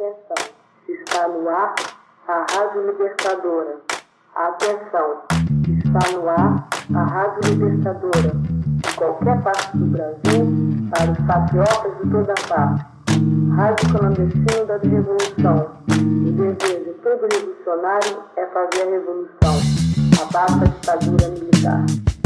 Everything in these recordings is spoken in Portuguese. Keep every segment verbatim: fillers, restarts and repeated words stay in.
Atenção, está no ar a Rádio Libertadora. Atenção, está no ar a Rádio Libertadora. De qualquer parte do Brasil, para os patriotas de toda parte. Rádio clandestina da Revolução. O dever de todo revolucionário é fazer a revolução. Abaixa a ditadura militar.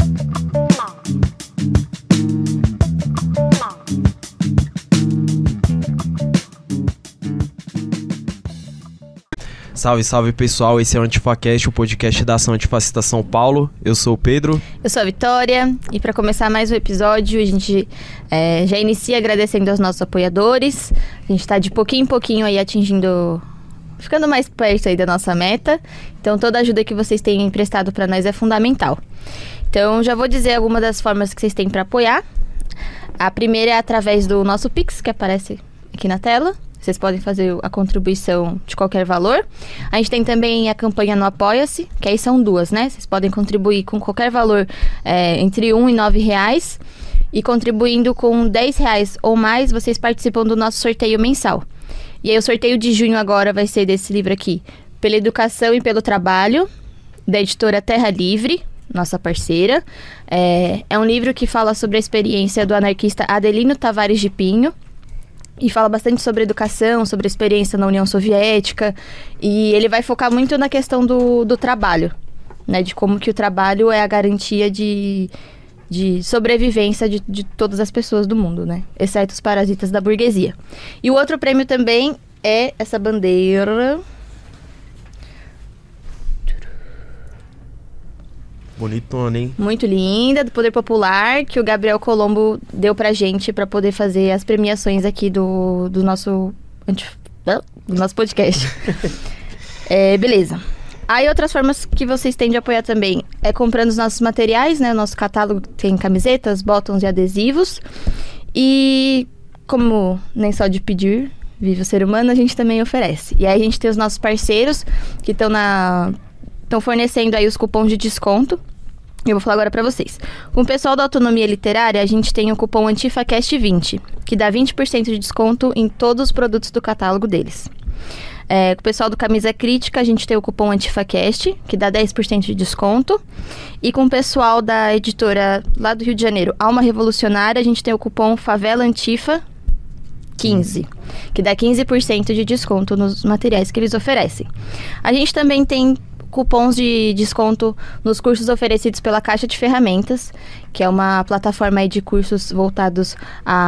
Salve, salve pessoal, esse é o AntifaCast, o podcast da Ação Antifascista São Paulo. Eu sou o Pedro. Eu sou a Vitória e para começar mais um episódio, a gente é, já inicia agradecendo aos nossos apoiadores. A gente está de pouquinho em pouquinho aí atingindo, ficando mais perto aí da nossa meta. Então toda ajuda que vocês têm emprestado para nós é fundamental. Então já vou dizer algumas das formas que vocês têm para apoiar. A primeira é através do nosso Pix, que aparece aqui na tela. Vocês podem fazer a contribuição de qualquer valor. A gente tem também a campanha no Apoia-se, que aí são duas, né? Vocês podem contribuir com qualquer valor é, entre um e nove reais. E contribuindo com dez reais ou mais, vocês participam do nosso sorteio mensal. E aí o sorteio de junho agora vai ser desse livro aqui, Pela Educação e pelo Trabalho, da editora Terra Livre, nossa parceira. É, é um livro que fala sobre a experiência do anarquista Adelino Tavares de Pinho. E fala bastante sobre educação, sobre a experiência na União Soviética. E ele vai focar muito na questão do, do trabalho, né? De como que o trabalho é a garantia de, de sobrevivência de, de todas as pessoas do mundo, né? Exceto os parasitas da burguesia. E o outro prêmio também é essa bandeira. Bonitona, hein? Muito linda, do Poder Popular, que o Gabriel Colombo deu pra gente pra poder fazer as premiações aqui do, do nosso do nosso podcast. É, beleza. Aí outras formas que vocês têm de apoiar também é comprando os nossos materiais, né? O nosso catálogo tem camisetas, botões e adesivos. E como nem só de pedir vive o ser humano, a gente também oferece. E aí a gente tem os nossos parceiros que estão na... estão fornecendo aí os cupons de desconto. Eu vou falar agora pra vocês. Com o pessoal da Autonomia Literária, a gente tem o cupom ANTIFACAST vinte, que dá vinte por cento de desconto em todos os produtos do catálogo deles. É, com o pessoal do Camisa Crítica, a gente tem o cupom ANTIFACAST, que dá dez por cento de desconto. E com o pessoal da editora lá do Rio de Janeiro, Alma Revolucionária, a gente tem o cupom Favela Antifa quinze, que dá quinze por cento de desconto nos materiais que eles oferecem. A gente também tem cupons de desconto nos cursos oferecidos pela Caixa de Ferramentas, que é uma plataforma aí de cursos voltados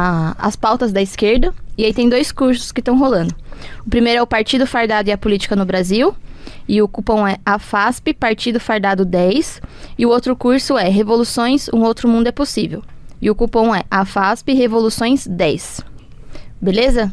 às pautas da esquerda. E aí tem dois cursos que estão rolando. O primeiro é o Partido Fardado e a Política no Brasil, e o cupom é AFASP Partido Fardado dez. E o outro curso é Revoluções, um Outro Mundo é Possível. E o cupom é AFASP Revoluções dez. Beleza?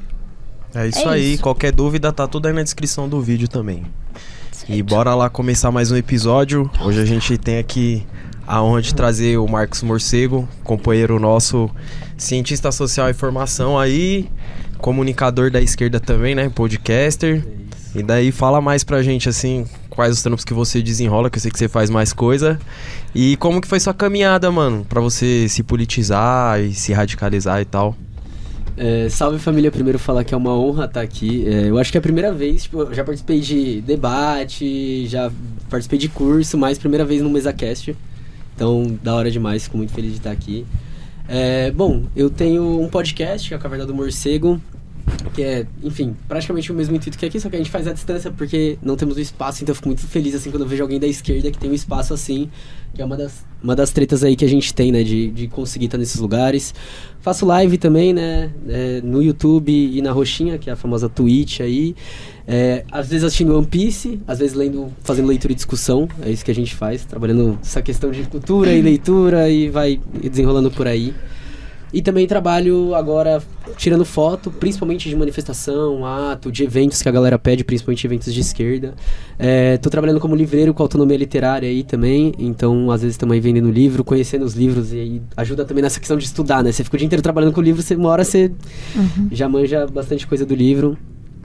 É isso é aí, isso. Qualquer dúvida tá tudo aí na descrição do vídeo também. Certo. E bora lá começar mais um episódio. Hoje a gente tem aqui a honra de trazer o Marcos Morcego, companheiro nosso, cientista social e formação aí, comunicador da esquerda também, né, podcaster. E daí fala mais pra gente, assim, quais os trampos que você desenrola, que eu sei que você faz mais coisa. E como que foi sua caminhada, mano, pra você se politizar e se radicalizar e tal. É, salve família, primeiro falar que é uma honra estar aqui. é, Eu acho que é a primeira vez, tipo, eu já participei de debate, já participei de curso, mas primeira vez no MesaCast. Então, da hora demais, fico muito feliz de estar aqui. é, Bom, eu tenho um podcast, que é a Caverna do Morcego, que é, enfim, praticamente o mesmo intuito que aqui, só que a gente faz à distância porque não temos o espaço. Então eu fico muito feliz, assim, quando eu vejo alguém da esquerda que tem um espaço assim, que é uma das, uma das tretas aí que a gente tem, né, de, de conseguir estar nesses lugares. Faço live também, né, é, no YouTube e na Roxinha, que é a famosa Twitch aí. É, às vezes assistindo One Piece, às vezes lendo, fazendo leitura e discussão. É isso que a gente faz, trabalhando essa questão de cultura e leitura e vai desenrolando por aí. E também trabalho agora tirando foto, principalmente de manifestação, ato, de eventos que a galera pede, principalmente eventos de esquerda. É, tô trabalhando como livreiro com Autonomia Literária aí também, então às vezes também vendendo livro, conhecendo os livros e aí ajuda também nessa questão de estudar, né? Você fica o dia inteiro trabalhando com o livro, você, uma hora você uhum. já manja bastante coisa do livro.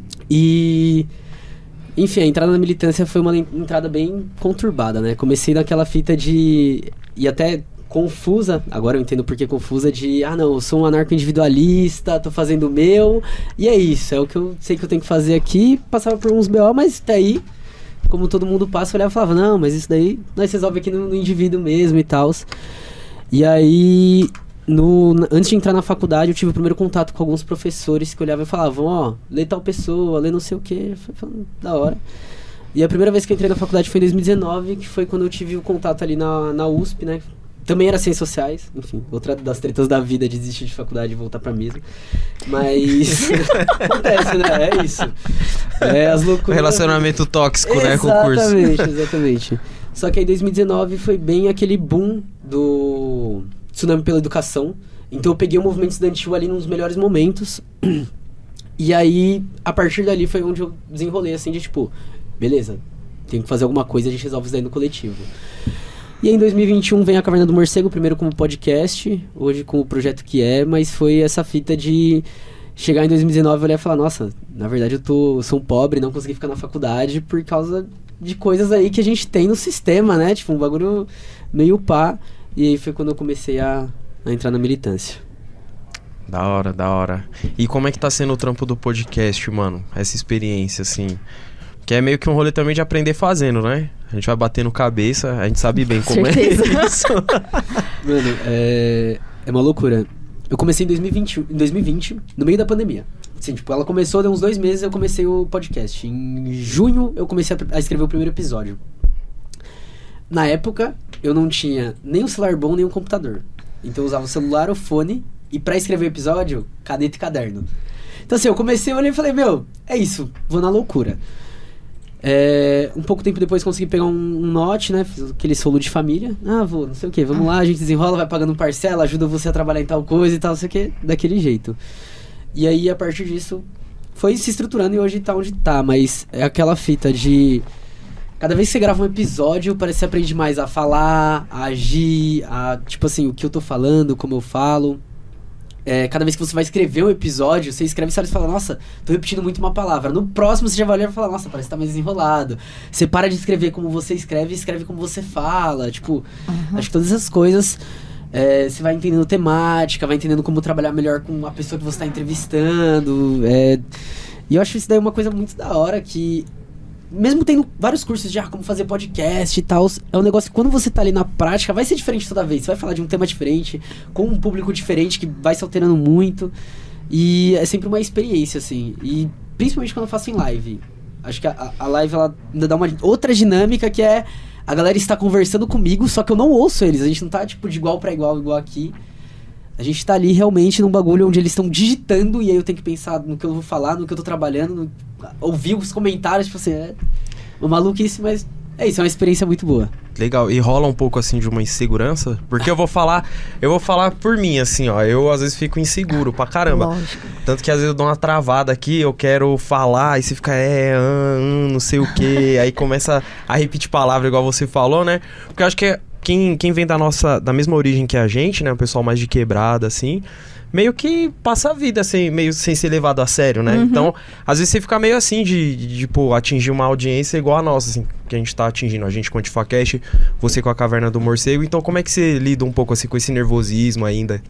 E... enfim, a entrada na militância foi uma entrada bem conturbada, né? Comecei naquela fita de... e até... confusa, agora eu entendo por que confusa, de, ah não, eu sou um anarco-individualista, tô fazendo o meu, e é isso, é o que eu sei que eu tenho que fazer aqui, passava por uns B O, mas daí, como todo mundo passa, eu olhava e falava, não, mas isso daí nós resolve aqui no, no indivíduo mesmo e tal. E aí, no, antes de entrar na faculdade, eu tive o primeiro contato com alguns professores que olhavam e falavam, ó, lê tal pessoa, lê não sei o que, da hora. E a primeira vez que eu entrei na faculdade foi em dois mil e dezenove, que foi quando eu tive o contato ali na, na U S P, né? Também era ciências sociais, enfim, outra das tretas da vida de desistir de faculdade e voltar pra mesa. Mas acontece, né? É isso. É as loucuras. Relacionamento tóxico, né, com o curso. Exatamente, exatamente. Só que aí em dois mil e dezenove foi bem aquele boom do Tsunami pela Educação. Então eu peguei o movimento estudantil ali nos melhores momentos. E aí, a partir dali foi onde eu desenrolei assim de tipo, beleza, tenho que fazer alguma coisa e a gente resolve isso daí no coletivo. E aí, em dois mil e vinte e um vem a Caverna do Morcego, primeiro como podcast, hoje com o projeto que é, mas foi essa fita de chegar em dois mil e dezenove e olhar e falar, nossa, na verdade eu tô, sou um pobre, não consegui ficar na faculdade por causa de coisas aí que a gente tem no sistema, né? Tipo, um bagulho meio pá. E aí foi quando eu comecei a, a entrar na militância. Da hora, da hora. E como é que tá sendo o trampo do podcast, mano? Essa experiência, assim... Que é meio que um rolê também de aprender fazendo, né? A gente vai batendo cabeça, a gente sabe bem como Certeza. é isso. Mano, é, é uma loucura. Eu comecei em dois mil e vinte, em dois mil e vinte, no meio da pandemia. Assim, tipo, ela começou, deu uns dois meses, eu comecei o podcast. Em junho, eu comecei a, a escrever o primeiro episódio. Na época, eu não tinha nem um celular bom, nem um computador. Então eu usava o celular, o fone, e pra escrever o episódio, caneta e caderno. Então assim, eu comecei, eu olhei e falei, meu, é isso, vou na loucura. É, um pouco tempo depois consegui pegar um, um note, né? Fiz aquele solo de família. Ah, vou, não sei o que, vamos lá, a gente desenrola, vai pagando parcela, ajuda você a trabalhar em tal coisa e tal, não sei o que, daquele jeito. E aí, a partir disso, foi se estruturando e hoje tá onde tá, mas é aquela fita de... Cada vez que você grava um episódio, parece que você aprende mais a falar, a agir, a, tipo assim, o que eu tô falando, como eu falo. É, cada vez que você vai escrever um episódio, você escreve e fala, nossa, tô repetindo muito uma palavra. No próximo você já vai olhar e falar, nossa, parece que tá mais desenrolado. Você para de escrever como você escreve e escreve como você fala. Tipo, uhum. Acho que todas essas coisas, é, você vai entendendo temática, vai entendendo como trabalhar melhor com a pessoa que você tá entrevistando. É, e eu acho isso daí uma coisa muito da hora que... Mesmo tendo vários cursos de ah, como fazer podcast e tal, é um negócio que quando você tá ali na prática, vai ser diferente toda vez. Você vai falar de um tema diferente, com um público diferente, que vai se alterando muito. E é sempre uma experiência, assim. E principalmente quando eu faço em live. Acho que a, a live, ela ainda dá uma outra dinâmica, que é... A galera está conversando comigo, só que eu não ouço eles. A gente não tá, tipo, de igual pra igual, igual aqui. A gente tá ali realmente num bagulho onde eles estão digitando e aí eu tenho que pensar no que eu vou falar, no que eu tô trabalhando, no, ouvir os comentários, tipo assim, é uma maluquice, mas é isso, é uma experiência muito boa. Legal, e rola um pouco assim de uma insegurança? Porque eu vou falar, eu vou falar por mim, assim, ó, eu às vezes fico inseguro pra caramba. Lógico. Tanto que às vezes eu dou uma travada aqui, eu quero falar, aí você fica, é, hum, não sei o que, aí começa a repetir palavra igual você falou, né? Porque eu acho que é Quem, quem vem da nossa, da mesma origem que a gente, né? O pessoal mais de quebrada, assim, meio que passa a vida assim, meio sem ser levado a sério, né? Uhum. Então, às vezes você fica meio assim de, de, de, tipo, atingir uma audiência igual a nossa, assim, que a gente tá atingindo. A gente com o AntifaCast, você com a Caverna do Morcego. Então, como é que você lida um pouco assim com esse nervosismo ainda?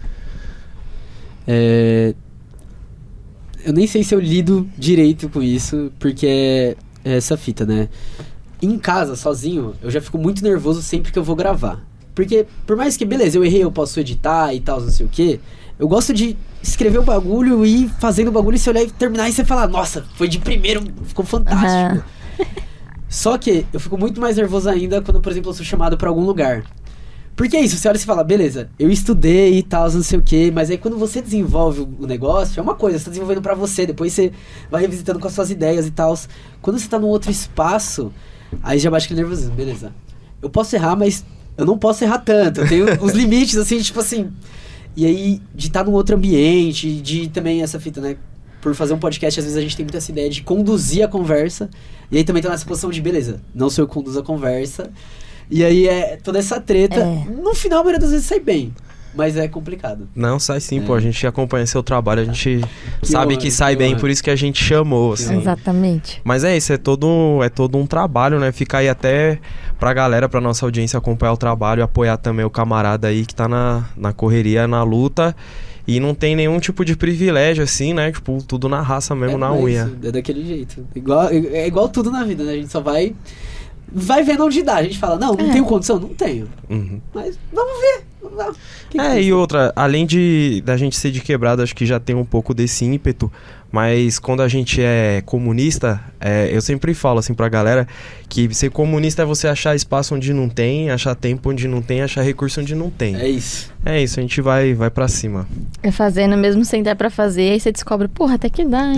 É... Eu nem sei se eu lido direito com isso, porque é essa fita, né? Em casa, sozinho, eu já fico muito nervoso sempre que eu vou gravar. Porque, por mais que, beleza, eu errei, eu posso editar e tal, não sei o quê, eu gosto de escrever o bagulho e ir fazendo o bagulho e você olhar e terminar e você falar, nossa, foi de primeiro, ficou fantástico. Uhum. Só que eu fico muito mais nervoso ainda quando, por exemplo, eu sou chamado pra algum lugar. Porque é isso, você olha e você fala, beleza, eu estudei e tal, não sei o quê, mas aí quando você desenvolve o negócio, é uma coisa, você tá desenvolvendo pra você, depois você vai revisitando com as suas ideias e tal. Quando você tá num outro espaço... Aí já bate aquele nervosismo, beleza. Eu posso errar, mas eu não posso errar tanto. Eu tenho os limites, assim, tipo assim... E aí, de estar num outro ambiente, de também essa fita, né? Por fazer um podcast, às vezes a gente tem muito essa ideia de conduzir a conversa. E aí também tá nessa posição de, beleza, não sou eu que conduzo a conversa. E aí é toda essa treta. É. No final, a maioria das vezes sai bem. mas é complicado. Não, sai sim, É. pô. A gente acompanha seu trabalho, a gente sabe honra, que sai que bem, honra. por isso que a gente chamou, assim. Exatamente. Mas é isso, é todo, é todo um trabalho, né? Fica aí até pra galera, pra nossa audiência acompanhar o trabalho e apoiar também o camarada aí que tá na, na correria, na luta. E não tem nenhum tipo de privilégio, assim, né? Tipo, tudo na raça mesmo, é, na mas unha. É daquele jeito. Igual, é igual tudo na vida, né? A gente só vai... Vai vendo onde dá. A gente fala, não, não É. tenho condição? Não tenho. Uhum. Mas vamos ver. Vamos lá. Que que É, tem? e outra, além de da gente ser de quebrada, acho que já tem um pouco desse ímpeto, mas quando a gente é comunista, é, eu sempre falo assim pra galera que ser comunista é você achar espaço onde não tem, achar tempo onde não tem, achar recurso onde não tem. É isso. É isso, a gente vai, vai pra cima. É fazendo mesmo sem dar pra fazer, aí você descobre, porra, até que dá, hein?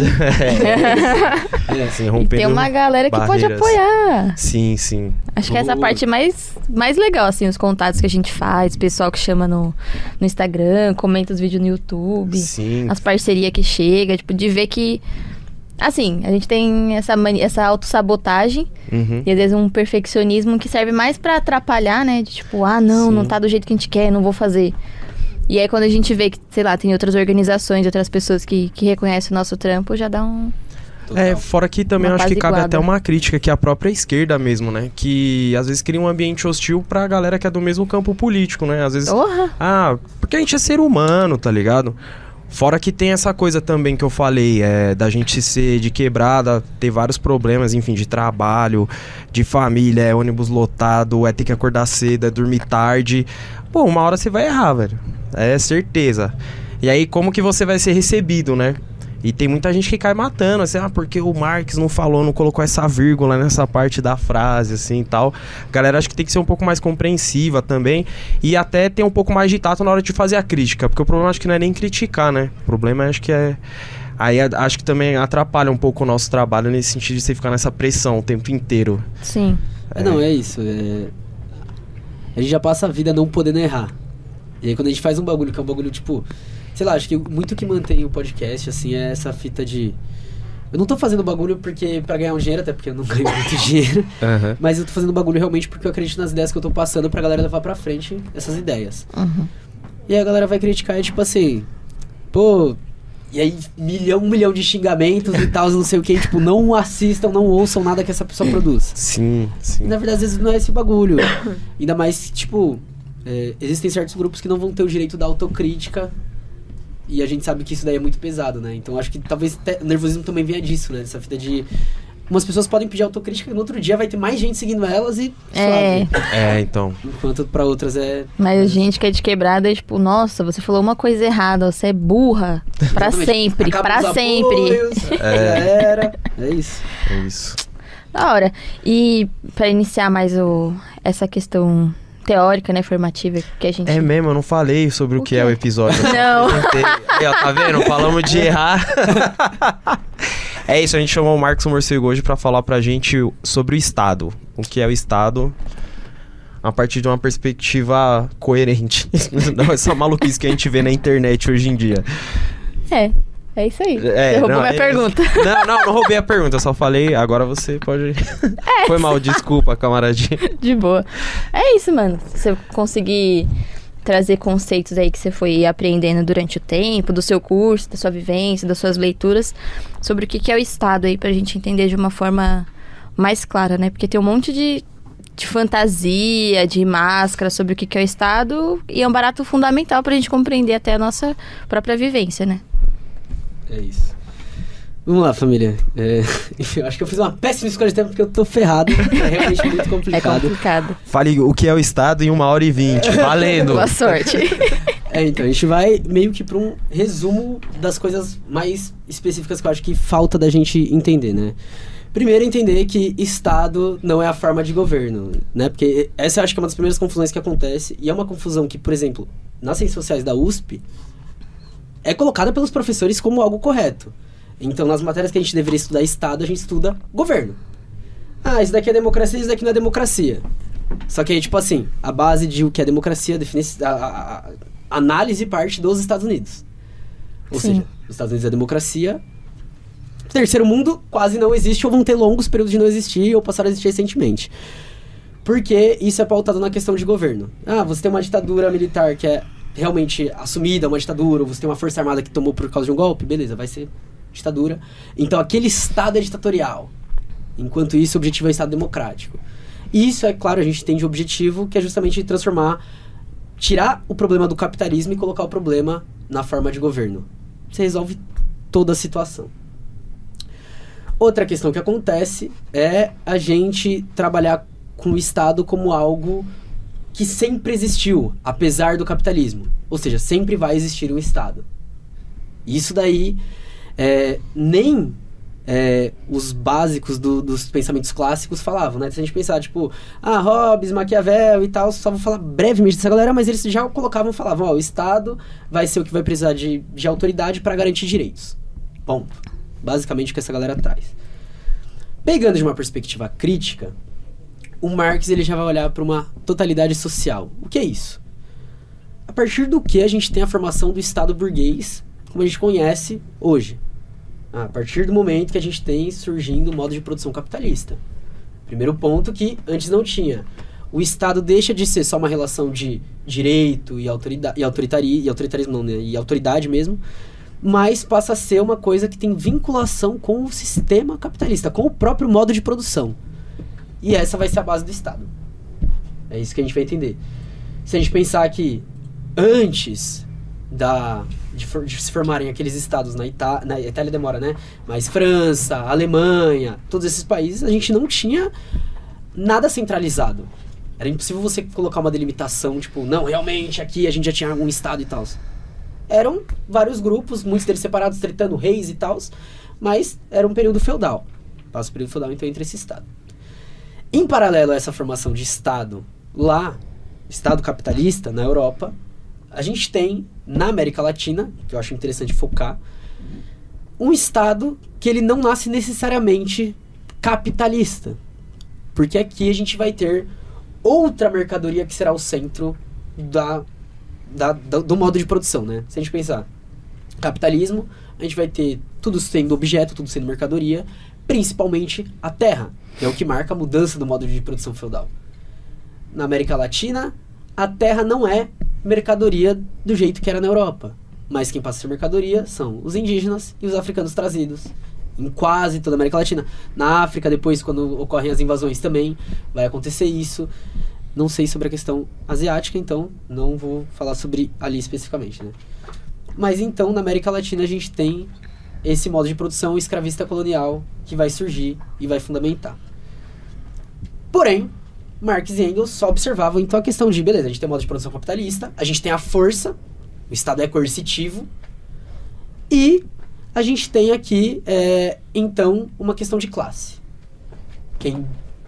É. Assim, E rompendo tem uma galera que pode barreiras. apoiar. Sim, sim. Acho que essa é a O- parte mais, mais legal, assim, os contatos que a gente faz, o pessoal que chama no, no Instagram, comenta os vídeos no YouTube, Sim. as parcerias que chega, tipo, de ver que, assim, a gente tem essa, mani- essa autossabotagem Uhum. e às vezes um perfeccionismo que serve mais pra atrapalhar, né? De tipo, ah, não, Sim. não tá do jeito que a gente quer, não vou fazer. E aí quando a gente vê que, sei lá, tem outras organizações, outras pessoas que, que reconhecem o nosso trampo, já dá um... É, fora que também Uma eu acho que cabe apaziguada. até uma crítica, que é a própria esquerda mesmo, né? Que às vezes cria um ambiente hostil pra galera que é do mesmo campo político, né? Às vezes, Porra! ah, porque a gente é ser humano, tá ligado? Fora que tem essa coisa também que eu falei, é, da gente ser de quebrada, ter vários problemas, enfim, de trabalho, de família, é ônibus lotado, é ter que acordar cedo, é dormir tarde. Pô, uma hora você vai errar, velho. É certeza. E aí, como que você vai ser recebido, né? E tem muita gente que cai matando, assim, ah, porque o Marx não falou, não colocou essa vírgula nessa parte da frase, assim, e tal. A galera acho que tem que ser um pouco mais compreensiva também e até ter um pouco mais de tato na hora de fazer a crítica, porque o problema acho que não é nem criticar, né? O problema acho que é... Aí a- acho que também atrapalha um pouco o nosso trabalho nesse sentido de você ficar nessa pressão o tempo inteiro. Sim. É, não, é isso. é- A gente já passa a vida não podendo errar. E aí quando a gente faz um bagulho que é um bagulho, tipo... Sei lá, acho que muito que mantém o podcast, assim, é essa fita de... Eu não tô fazendo bagulho porque pra ganhar um dinheiro, até porque eu não ganho muito dinheiro. Aham. Mas eu tô fazendo bagulho realmente porque eu acredito nas ideias que eu tô passando pra galera levar pra frente essas ideias. Uhum. E aí a galera vai criticar e tipo assim... Pô... E aí, milhão, um milhão de xingamentos e tal, não sei o que. Tipo, não assistam, não ouçam nada que essa pessoa produz. Sim, sim. E, na verdade, às vezes não é esse bagulho. Ainda mais, tipo... é, existem certos grupos que não vão ter o direito da autocrítica. E a gente sabe que isso daí é muito pesado, né? Então acho que talvez até o nervosismo também venha disso, né? Essa fita de... Umas pessoas podem pedir autocrítica e no outro dia vai ter mais gente seguindo elas e... É, suave. É, então. Enquanto pra outras é... mas a gente que é de quebrada é tipo, nossa, você falou uma coisa errada, você é burra. Pra Exatamente. sempre, Acabam pra os sempre. apoios, já era. É isso. É isso. Da hora. E pra iniciar mais o, essa questão teórica, né, formativa que a gente... É mesmo, eu não falei sobre o, O que quê? é o episódio. eu só Não. apresentei. Aí, ó, tá vendo? Falamos de errar. É isso, a gente chamou o Marcos Morcego hoje pra falar pra gente sobre o Estado. O que é o Estado a partir de uma perspectiva coerente. Não essa maluquice que a gente vê na internet hoje em dia. É, é isso aí. É, Você roubou não, minha é- pergunta. Não, não, não roubei a pergunta, eu só falei, agora você pode... Foi mal, desculpa, camaradinha. De boa. É isso, mano. Se você conseguir trazer conceitos aí que você foi aprendendo durante o tempo, do seu curso, da sua vivência, das suas leituras, sobre o que que é o Estado aí, pra gente entender de uma forma mais clara, né? Porque tem um monte de, de fantasia, de máscara sobre o que que é o Estado, e é um barato fundamental pra gente compreender até a nossa própria vivência, né? É isso. Vamos lá, família. É, enfim, eu acho que eu fiz uma péssima escolha de tempo porque eu tô ferrado. É realmente muito É complicado. complicado. Fale o que é o Estado em uma hora e vinte, valendo. Boa sorte. É, então, a gente vai meio que pra um resumo das coisas mais específicas que eu acho que falta da gente entender, né? Primeiro, entender que Estado não é a forma de governo, né? Porque essa eu acho que é uma das primeiras confusões que acontece. E é uma confusão que, por exemplo, nas ciências sociais da U S P, é colocada pelos professores como algo correto. Então, nas matérias que a gente deveria estudar Estado, a gente estuda governo. Ah, isso daqui é democracia, isso daqui não é democracia. Só que aí, tipo assim, a base de o que é democracia, define a, a, a análise parte dos Estados Unidos. Ou Sim. seja, os Estados Unidos é democracia. Terceiro mundo quase não existe, ou vão ter longos períodos de não existir, ou passaram a existir recentemente. Porque isso é pautado na questão de governo. Ah, você tem uma ditadura militar que é realmente assumida, uma ditadura, ou você tem uma força armada que tomou por causa de um golpe, beleza, vai ser ditadura. Então aquele Estado é ditatorial. Enquanto isso, o objetivo é o Estado democrático. E isso, é claro, a gente tem de objetivo, que é justamente transformar, tirar o problema do capitalismo e colocar o problema na forma de governo. Você resolve toda a situação. Outra questão que acontece é a gente trabalhar com o Estado como algo que sempre existiu, apesar do capitalismo. Ou seja, sempre vai existir um Estado. Isso daí, é, nem é, os básicos do, dos pensamentos clássicos falavam, né? Se a gente pensar, tipo, ah, Hobbes, Maquiavel e tal, só vou falar brevemente dessa galera, mas eles já colocavam e falavam, ó, o Estado vai ser o que vai precisar de, de autoridade para garantir direitos. Ponto. Basicamente o que essa galera traz. Pegando de uma perspectiva crítica, o Marx ele já vai olhar para uma totalidade social. O que é isso? A partir do que a gente tem a formação do Estado burguês, como a gente conhece hoje? A partir do momento que a gente tem surgindo o modo de produção capitalista. Primeiro ponto que antes não tinha. O Estado deixa de ser só uma relação de direito e, autorida- e, autoritari- e autoritarismo, não, né? E autoridade mesmo, mas passa a ser uma coisa que tem vinculação com o sistema capitalista, com o próprio modo de produção. E essa vai ser a base do Estado. É isso que a gente vai entender. Se a gente pensar que antes da, de, for, de se formarem aqueles estados na Itália, na Itália demora, né? Mas França, Alemanha, todos esses países, a gente não tinha nada centralizado. Era impossível você colocar uma delimitação, tipo, não, realmente aqui a gente já tinha algum estado e tal. Eram vários grupos, muitos deles separados, tretando reis e tal, mas era um período feudal. Passa o período feudal, então, entre esse estado. Em paralelo a essa formação de Estado lá, Estado capitalista na Europa, a gente tem, na América Latina, que eu acho interessante focar, um Estado que ele não nasce necessariamente capitalista. Porque aqui a gente vai ter outra mercadoria que será o centro da, da, da, do modo de produção, né? Se a gente pensar capitalismo, a gente vai ter tudo sendo objeto, tudo sendo mercadoria, principalmente a terra, que é o que marca a mudança do modo de produção feudal. Na América Latina, a terra não é mercadoria do jeito que era na Europa, mas quem passa a ser mercadoria são os indígenas e os africanos trazidos em quase toda a América Latina. Na África, depois, quando ocorrem as invasões também, vai acontecer isso. Não sei sobre a questão asiática, então não vou falar sobre ali especificamente, né? Mas então, na América Latina, a gente tem esse modo de produção escravista colonial que vai surgir e vai fundamentar. Porém, Marx e Engels só observavam então a questão de, beleza, a gente tem um modo de produção capitalista, a gente tem a força, o Estado é coercitivo, e a gente tem aqui, é, então, uma questão de classe. Quem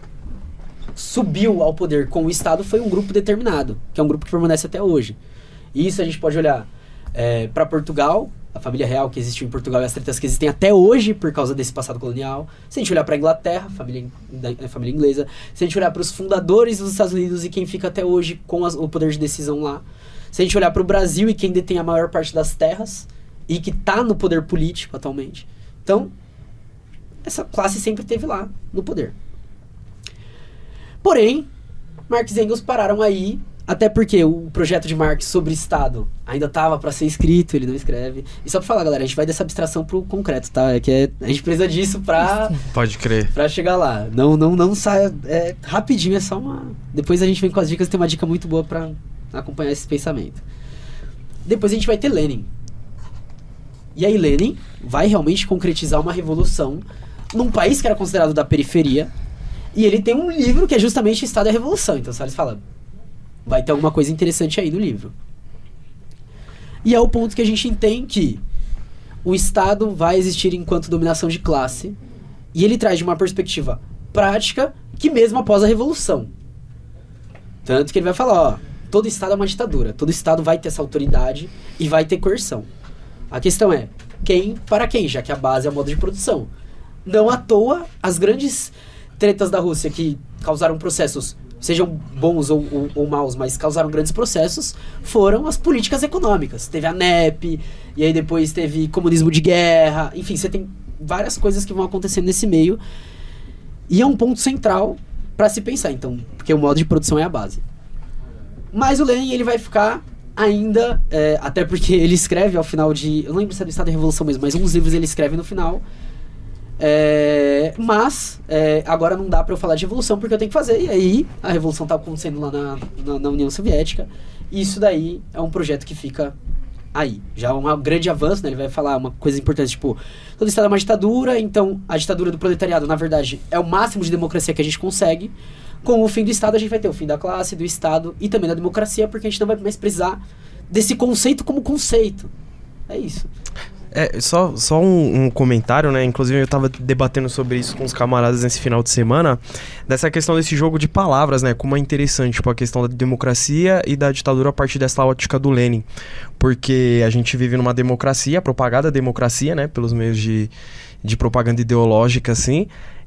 subiu ao poder com o Estado foi um grupo determinado, que é um grupo que permanece até hoje. E isso a gente pode olhar é, para Portugal, a família real que existiu em Portugal e as tretas que existem até hoje por causa desse passado colonial. Se a gente olhar para a Inglaterra, família, a família inglesa, se a gente olhar para os fundadores dos Estados Unidos e quem fica até hoje com as, o poder de decisão lá, se a gente olhar para o Brasil e quem detém a maior parte das terras e que está no poder político atualmente. Então, essa classe sempre esteve lá no poder. Porém, Marx e Engels pararam aí, até porque o projeto de Marx sobre Estado ainda estava para ser escrito, ele não escreve. E só para falar, galera, a gente vai dessa abstração pro concreto, tá? É que é, a gente precisa disso para Pode crer. Pra chegar lá. Não, não, não saia é, rapidinho, é só uma... Depois a gente vem com as dicas, tem uma dica muito boa para acompanhar esse pensamento. Depois a gente vai ter Lenin. E aí Lenin vai realmente concretizar uma revolução num país que era considerado da periferia. E ele tem um livro que é justamente Estado e a Revolução. Então, Salles fala, vai ter alguma coisa interessante aí no livro. E é o ponto que a gente entende que o Estado vai existir enquanto dominação de classe. E ele traz de uma perspectiva prática que mesmo após a Revolução. Tanto que ele vai falar, ó, todo Estado é uma ditadura. Todo Estado vai ter essa autoridade e vai ter coerção. A questão é, quem para quem? Já que a base é o modo de produção. Não à toa, as grandes tretas da Rússia que causaram processos, sejam bons ou, ou, ou maus, mas causaram grandes processos, foram as políticas econômicas. Teve a N E P, e aí depois teve comunismo de guerra, enfim, você tem várias coisas que vão acontecendo nesse meio, e é um ponto central para se pensar, então, porque o modo de produção é a base. Mas o Lenin, ele vai ficar ainda, é, até porque ele escreve ao final de... Eu não lembro se é do Estado da Revolução mesmo, mas uns livros ele escreve no final. É, mas, é, agora não dá pra eu falar de revolução porque eu tenho que fazer. E aí, a revolução tá acontecendo lá na, na, na União Soviética. E isso daí é um projeto que fica aí. Já é um grande avanço, né? Ele vai falar uma coisa importante, tipo... Todo Estado é uma ditadura, então a ditadura do proletariado, na verdade, é o máximo de democracia que a gente consegue. Com o fim do Estado, a gente vai ter o fim da classe, do Estado e também da democracia, porque a gente não vai mais precisar desse conceito como conceito. É isso. É, só, só um, um comentário, né? Inclusive eu tava debatendo sobre isso com os camaradas nesse final de semana, dessa questão desse jogo de palavras, né? Como é interessante, tipo, a questão da democracia e da ditadura a partir dessa ótica do Lenin. Porque a gente vive numa democracia, propagada democracia, né? Pelos meios de, de propaganda ideológica, assim.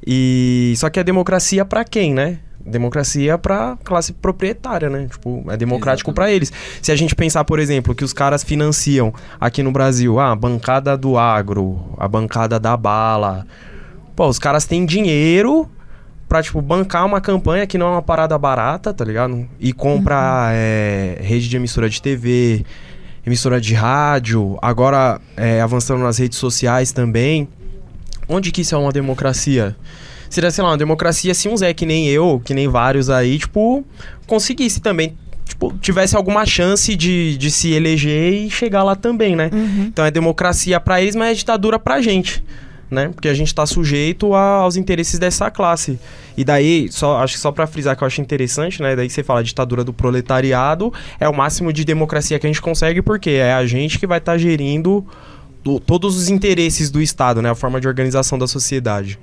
E só que é democracia pra quem, né? Democracia pra classe proprietária, né? Tipo, é democrático pra eles. Se a gente pensar, por exemplo, que os caras financiam aqui no Brasil, ah, a bancada do agro, a bancada da bala. Pô, os caras têm dinheiro pra, tipo, bancar uma campanha que não é uma parada barata, tá ligado? E compra uhum. é, rede de emissora de T V, emissora de rádio, agora é, avançando nas redes sociais também. Onde que isso é uma democracia? Seria, sei lá, uma democracia se um Zé que nem eu, que nem vários aí, tipo, conseguisse também, tipo, tivesse alguma chance de, de se eleger e chegar lá também, né? Uhum. Então é democracia pra eles, mas é ditadura pra gente, né? Porque a gente tá sujeito a, aos interesses dessa classe. E daí, só, acho que só pra frisar que eu acho interessante, né? Daí você fala ditadura do proletariado, é o máximo de democracia que a gente consegue, porque é a gente que vai estar tá gerindo do, todos os interesses do Estado, né? A forma de organização da sociedade.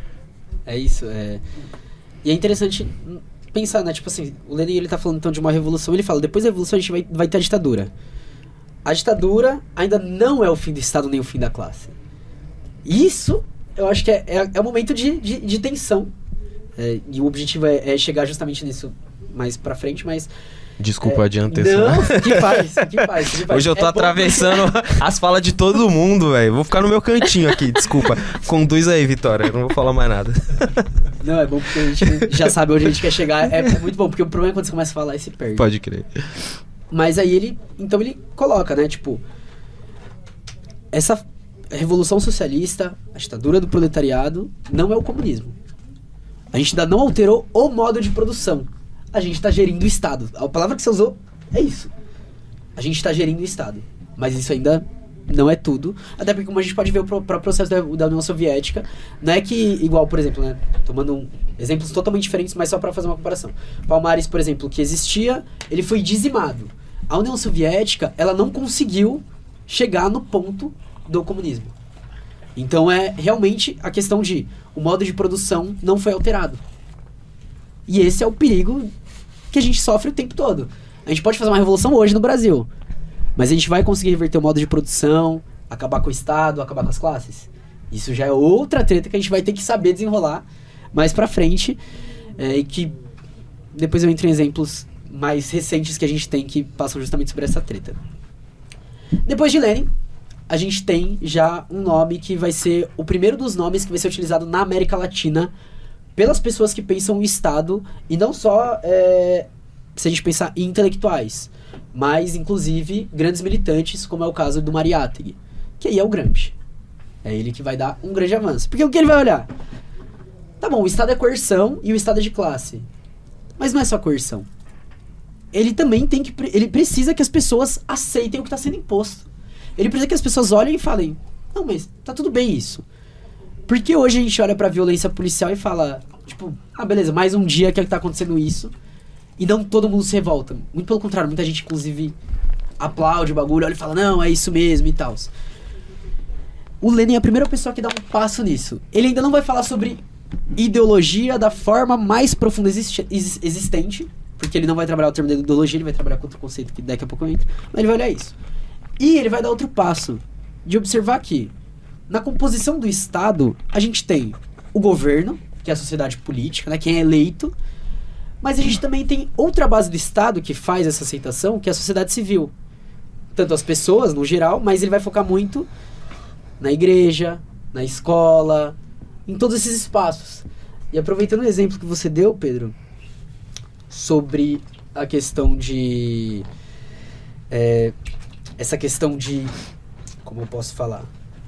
É isso, é... E é interessante pensar, né? Tipo assim, o Lenin, ele tá falando então de uma revolução, ele fala, depois da revolução a gente vai, vai ter a ditadura. A ditadura ainda não é o fim do Estado nem o fim da classe. Isso, eu acho que é, é, é um momento de, de, de tensão. É, e o objetivo é, é chegar justamente nisso mais pra frente, mas... Desculpa, é, adianta isso. Não, que faz, que faz, que faz. Hoje eu tô é atravessando porque... as falas de todo mundo, velho. Vou ficar no meu cantinho aqui, desculpa. Conduz aí, Vitória, eu não vou falar mais nada. Não, é bom porque a gente já sabe onde a gente quer chegar. É, é muito bom, porque o problema é quando você começa a falar e se perde. Pode crer. Mas aí ele, então ele coloca, né, tipo... Essa revolução socialista, a ditadura do proletariado, não é o comunismo. A gente ainda não alterou o modo de produção. A gente está gerindo o Estado. A palavra que você usou é isso. A gente está gerindo o Estado. Mas isso ainda não é tudo. Até porque, como a gente pode ver o próprio processo da, da União Soviética, não é que, igual, por exemplo, né, tomando um, exemplos totalmente diferentes, mas só para fazer uma comparação. Palmares, por exemplo, que existia, ele foi dizimado. A União Soviética, ela não conseguiu chegar no ponto do comunismo. Então é realmente a questão de o modo de produção não foi alterado. E esse é o perigo que a gente sofre o tempo todo. A gente pode fazer uma revolução hoje no Brasil, mas a gente vai conseguir reverter o modo de produção, acabar com o Estado, acabar com as classes? Isso já é outra treta que a gente vai ter que saber desenrolar mais pra frente, é, e que depois eu entro em exemplos mais recentes que a gente tem que passam justamente sobre essa treta. Depois de Lenin, a gente tem já um nome que vai ser o primeiro dos nomes que vai ser utilizado na América Latina pelas pessoas que pensam o Estado, e não só, é, se a gente pensar em intelectuais, mas inclusive grandes militantes, como é o caso do Mariátegui, que aí é o Gramsci. É ele que vai dar um grande avanço. Porque o que ele vai olhar? Tá bom, o Estado é coerção e o Estado é de classe. Mas não é só coerção. Ele também tem que... Ele precisa que as pessoas aceitem o que está sendo imposto. Ele precisa que as pessoas olhem e falem, não, mas tá tudo bem isso. Porque hoje a gente olha pra violência policial e fala, tipo, ah, beleza, mais um dia que tá acontecendo isso, e não todo mundo se revolta. Muito pelo contrário, muita gente, inclusive, aplaude o bagulho, olha e fala, não, é isso mesmo e tal. O Lenin é a primeira pessoa que dá um passo nisso. Ele ainda não vai falar sobre ideologia da forma mais profunda existi- existente, porque ele não vai trabalhar o termo de ideologia, ele vai trabalhar com outro conceito que daqui a pouco eu entro, mas ele vai olhar isso. E ele vai dar outro passo, de observar que na composição do Estado, a gente tem o governo, que é a sociedade política, né, quem é eleito, mas a gente também tem outra base do Estado que faz essa aceitação, que é a sociedade civil. Tanto as pessoas, no geral, mas ele vai focar muito na igreja, na escola, em todos esses espaços. E aproveitando o exemplo que você deu, Pedro, sobre a questão de... é, essa questão de... Como eu posso falar?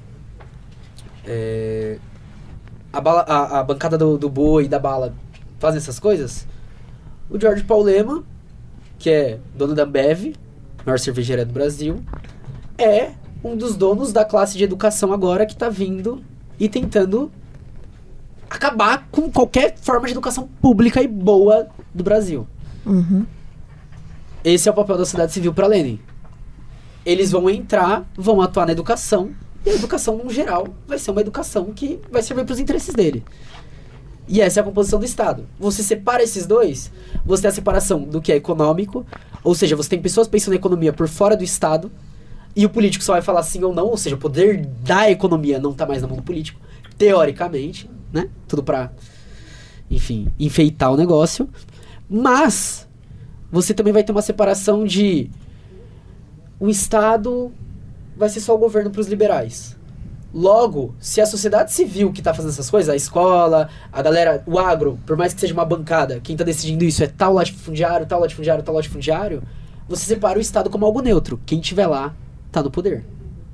É, a, bala, a, a bancada do, do boi e da bala fazem essas coisas. O Jorge Paulema, que é dono da Ambev, maior cervejaria do Brasil, é um dos donos da classe de educação agora que tá vindo e tentando acabar com qualquer forma de educação pública e boa do Brasil. Uhum. Esse é o papel da sociedade civil para Lenin. Eles vão entrar, vão atuar na educação, e a educação, no geral, vai ser uma educação que vai servir para os interesses dele. E essa é a composição do Estado. Você separa esses dois, você tem a separação do que é econômico, ou seja, você tem pessoas pensando na economia por fora do Estado, e o político só vai falar sim ou não, ou seja, o poder da economia não tá mais na mão do político, teoricamente, né? Tudo pra, enfim, enfeitar o negócio. Mas você também vai ter uma separação de o Estado vai ser só o governo pros liberais. Logo, se a sociedade civil que tá fazendo essas coisas, a escola, a galera, o agro, por mais que seja uma bancada, quem tá decidindo isso é tal latifundiário, tal latifundiário, tal latifundiário, você separa o Estado como algo neutro. Quem tiver lá, tá no poder.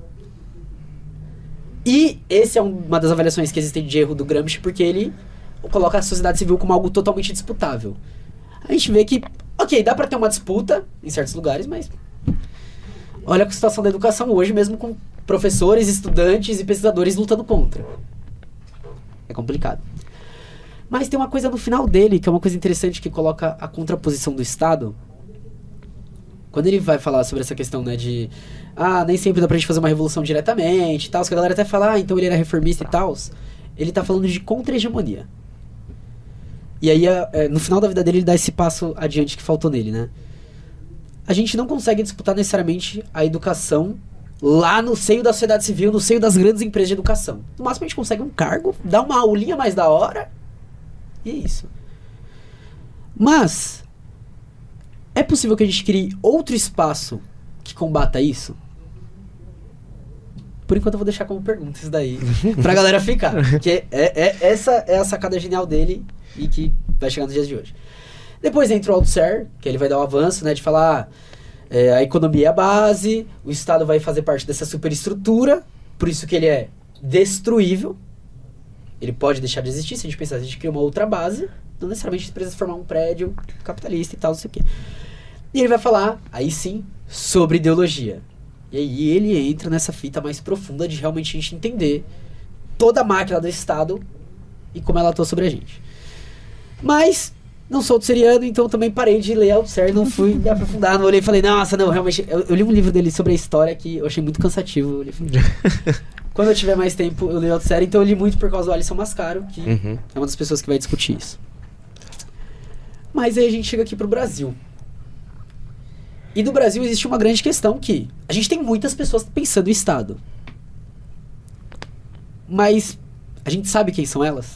E esse é um, uma das avaliações que existem de erro do Gramsci, porque ele coloca a sociedade civil como algo totalmente disputável. A gente vê que, ok, dá pra ter uma disputa em certos lugares, mas olha a situação da educação hoje, mesmo com professores, estudantes e pesquisadores lutando contra. É complicado. Mas tem uma coisa no final dele, que é uma coisa interessante, que coloca a contraposição do Estado. Quando ele vai falar sobre essa questão, né, de... Ah, nem sempre dá pra gente fazer uma revolução diretamente e tal, que a galera até fala, ah, então ele era reformista e tal. Ele tá falando de contra-hegemonia. E aí, é, no final da vida dele, ele dá esse passo adiante que faltou nele, né? A gente não consegue disputar necessariamente a educação lá no seio da sociedade civil, no seio das grandes empresas de educação. No máximo a gente consegue um cargo, dá uma aulinha mais da hora, e é isso. Mas é possível que a gente crie outro espaço que combata isso? Por enquanto eu vou deixar como pergunta isso daí, pra galera ficar. Porque é, é, essa é a sacada genial dele e que vai chegar nos dias de hoje. Depois entra o Althusser, que ele vai dar o avanço, né, de falar... É, a economia é a base, o Estado vai fazer parte dessa superestrutura, por isso que ele é destruível. Ele pode deixar de existir, se a gente pensar, a gente cria uma outra base, não necessariamente a gente precisa formar um prédio capitalista e tal, não sei o quê. E ele vai falar, aí sim, sobre ideologia. E aí ele entra nessa fita mais profunda de realmente a gente entender toda a máquina do Estado e como ela atua sobre a gente. Mas... não sou altusseriano, então também parei de ler Althusser, não fui me aprofundar, não olhei e falei, nossa, não, realmente, eu, eu li um livro dele sobre a história que eu achei muito cansativo. Eu falei, quando eu tiver mais tempo, eu leio Althusser, então eu li muito por causa do Alisson Mascaro, que uhum. é uma das pessoas que vai discutir isso. Mas aí a gente chega aqui pro Brasil. E no Brasil existe uma grande questão que a gente tem muitas pessoas pensando em Estado. Mas a gente sabe quem são elas?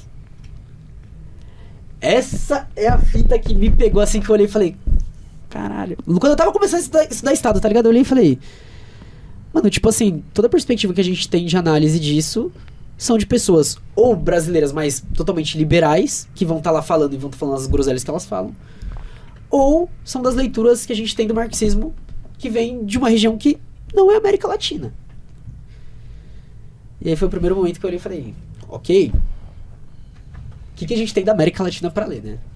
Essa é a fita que me pegou assim que eu olhei e falei, caralho. Quando eu tava começando a estudar, estudar Estado, tá ligado? Eu olhei e falei, mano, tipo assim, toda a perspectiva que a gente tem de análise disso são de pessoas ou brasileiras mais totalmente liberais, que vão estar tá lá falando e vão estar tá falando as groselhas que elas falam, ou são das leituras que a gente tem do marxismo, que vem de uma região que não é América Latina. E aí foi o primeiro momento que eu olhei e falei, ok... o que, que a gente tem da América Latina pra ler, né?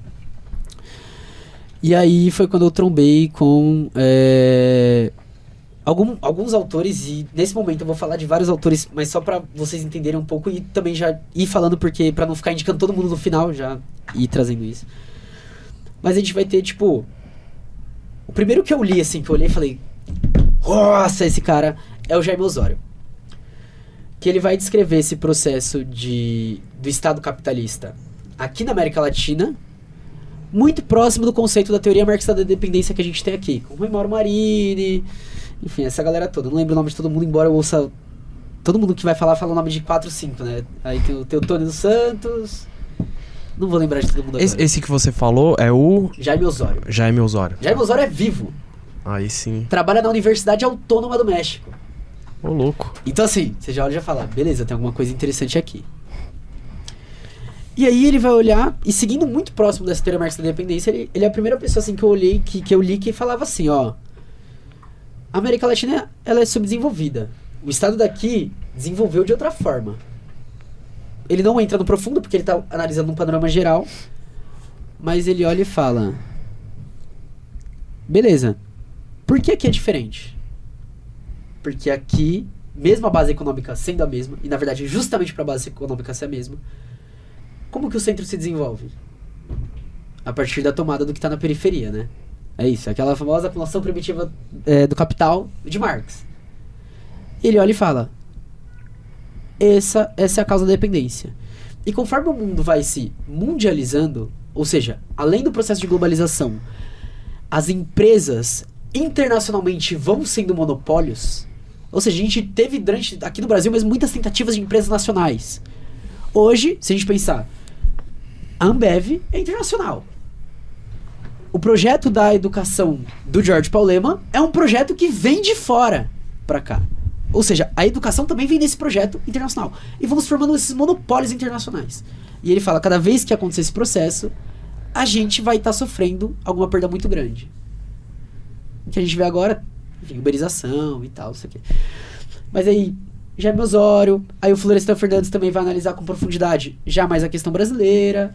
E aí foi quando eu trombei com é, algum, alguns autores, e nesse momento eu vou falar de vários autores, mas só pra vocês entenderem um pouco e também já ir falando, porque pra não ficar indicando todo mundo no final, já ir trazendo isso. Mas a gente vai ter, tipo... o primeiro que eu li, assim, que eu olhei e falei, nossa, esse cara é o Jaime Osório. Que ele vai descrever esse processo de, do Estado capitalista aqui na América Latina, muito próximo do conceito da teoria marxista da dependência que a gente tem aqui, com o Mauro Marini, enfim, essa galera toda. Eu não lembro o nome de todo mundo, embora eu ouça... todo mundo que vai falar, fala o nome de quatro, cinco, né? Aí tem o, tem o Tony dos Santos... não vou lembrar de todo mundo agora. Esse, esse que você falou é o... Jaime Osório. Jaime Osório. Jaime Osório é vivo. Aí sim. Trabalha na Universidade Autônoma do México. Ô, louco. Então assim, você já olha e já fala, beleza, tem alguma coisa interessante aqui. E aí ele vai olhar, e seguindo muito próximo dessa teoria marxista da dependência, ele, ele é a primeira pessoa assim que eu olhei, que, que eu li, que falava assim, ó... a América Latina, ela é subdesenvolvida. O estado daqui desenvolveu de outra forma. Ele não entra no profundo, porque ele está analisando um panorama geral, mas ele olha e fala, beleza, por que aqui é diferente? Porque aqui, mesmo a base econômica sendo a mesma, e na verdade justamente para a base econômica ser a mesma, como que o centro se desenvolve? A partir da tomada do que está na periferia, né? É isso, aquela famosa acumulação primitiva é, do capital de Marx. Ele olha e fala, essa, essa é a causa da dependência. E conforme o mundo vai se mundializando, ou seja, além do processo de globalização, as empresas internacionalmente vão sendo monopólios. Ou seja, a gente teve durante, aqui no Brasil mesmo, muitas tentativas de empresas nacionais. Hoje, se a gente pensar, a Ambev é internacional. O projeto da educação do Jorge Paulo Lemann é um projeto que vem de fora pra cá. Ou seja, a educação também vem desse projeto internacional. E vamos formando esses monopólios internacionais. E ele fala, cada vez que acontecer esse processo, a gente vai estar tá sofrendo alguma perda muito grande. O que a gente vê agora, enfim, uberização e tal, isso aqui. Mas aí, Jaime Osório, aí o Florestan Fernandes também vai analisar com profundidade já mais a questão brasileira.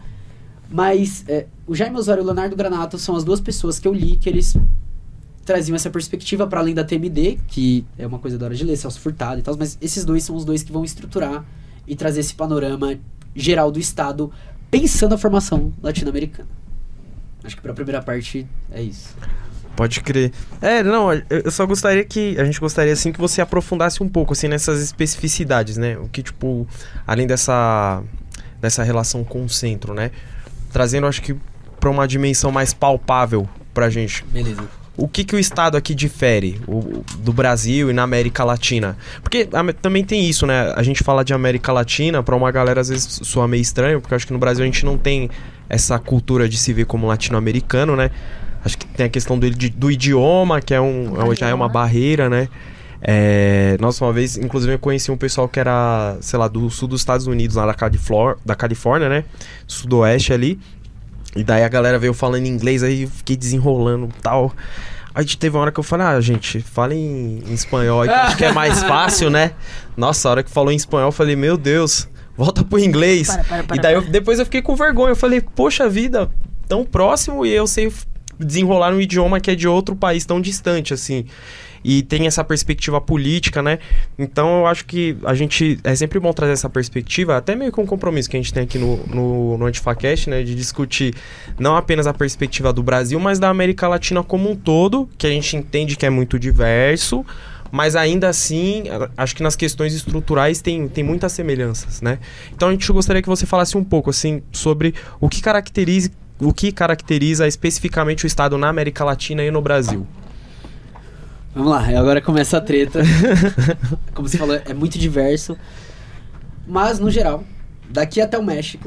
Mas é, o Jaime Osório e o Leonardo Granato são as duas pessoas que eu li que eles traziam essa perspectiva para além da T M D, que é uma coisa da hora de ler, Celso Furtado e tal, mas esses dois são os dois que vão estruturar e trazer esse panorama geral do Estado, pensando a formação latino-americana. Acho que para a primeira parte é isso. Pode crer. É, não, eu só gostaria que, a gente gostaria assim que você aprofundasse um pouco assim nessas especificidades, né? O que, tipo, além dessa, dessa relação com o centro, né? Trazendo, acho que, para uma dimensão mais palpável pra gente. Beleza. O que, que o Estado aqui difere o, do Brasil e na América Latina? Porque a, também tem isso, né? A gente fala de América Latina, pra uma galera às vezes soa meio estranho, porque eu acho que no Brasil a gente não tem essa cultura de se ver como latino-americano, né? Acho que tem a questão do, do idioma, que é um, é, já é uma barreira, né? É, nossa, uma vez, inclusive, eu conheci um pessoal que era, sei lá, do sul dos Estados Unidos, lá da, Califlor, da Califórnia, né? Sudoeste ali. E daí a galera veio falando inglês, aí eu fiquei desenrolando e tal. Aí teve uma hora que eu falei, ah, gente, fala em, em espanhol, aí, que acho que é mais fácil, né? Nossa, a hora que falou em espanhol, eu falei, meu Deus, volta pro inglês. Para, para, para, e daí eu, depois eu fiquei com vergonha, eu falei, poxa vida, tão próximo e eu sei desenrolar um idioma que é de outro país tão distante, assim. E tem essa perspectiva política, né? Então eu acho que a gente... É sempre bom trazer essa perspectiva, até meio que um compromisso que a gente tem aqui no, no, no Antifacast, né? De discutir não apenas a perspectiva do Brasil, mas da América Latina como um todo, que a gente entende que é muito diverso, mas ainda assim, acho que nas questões estruturais tem, tem muitas semelhanças, né? Então a gente gostaria que você falasse um pouco, assim, sobre o que caracteriza, o que caracteriza especificamente o Estado na América Latina e no Brasil. Vamos lá, agora começa a treta. Como você falou, é muito diverso. Mas, no geral, daqui até o México,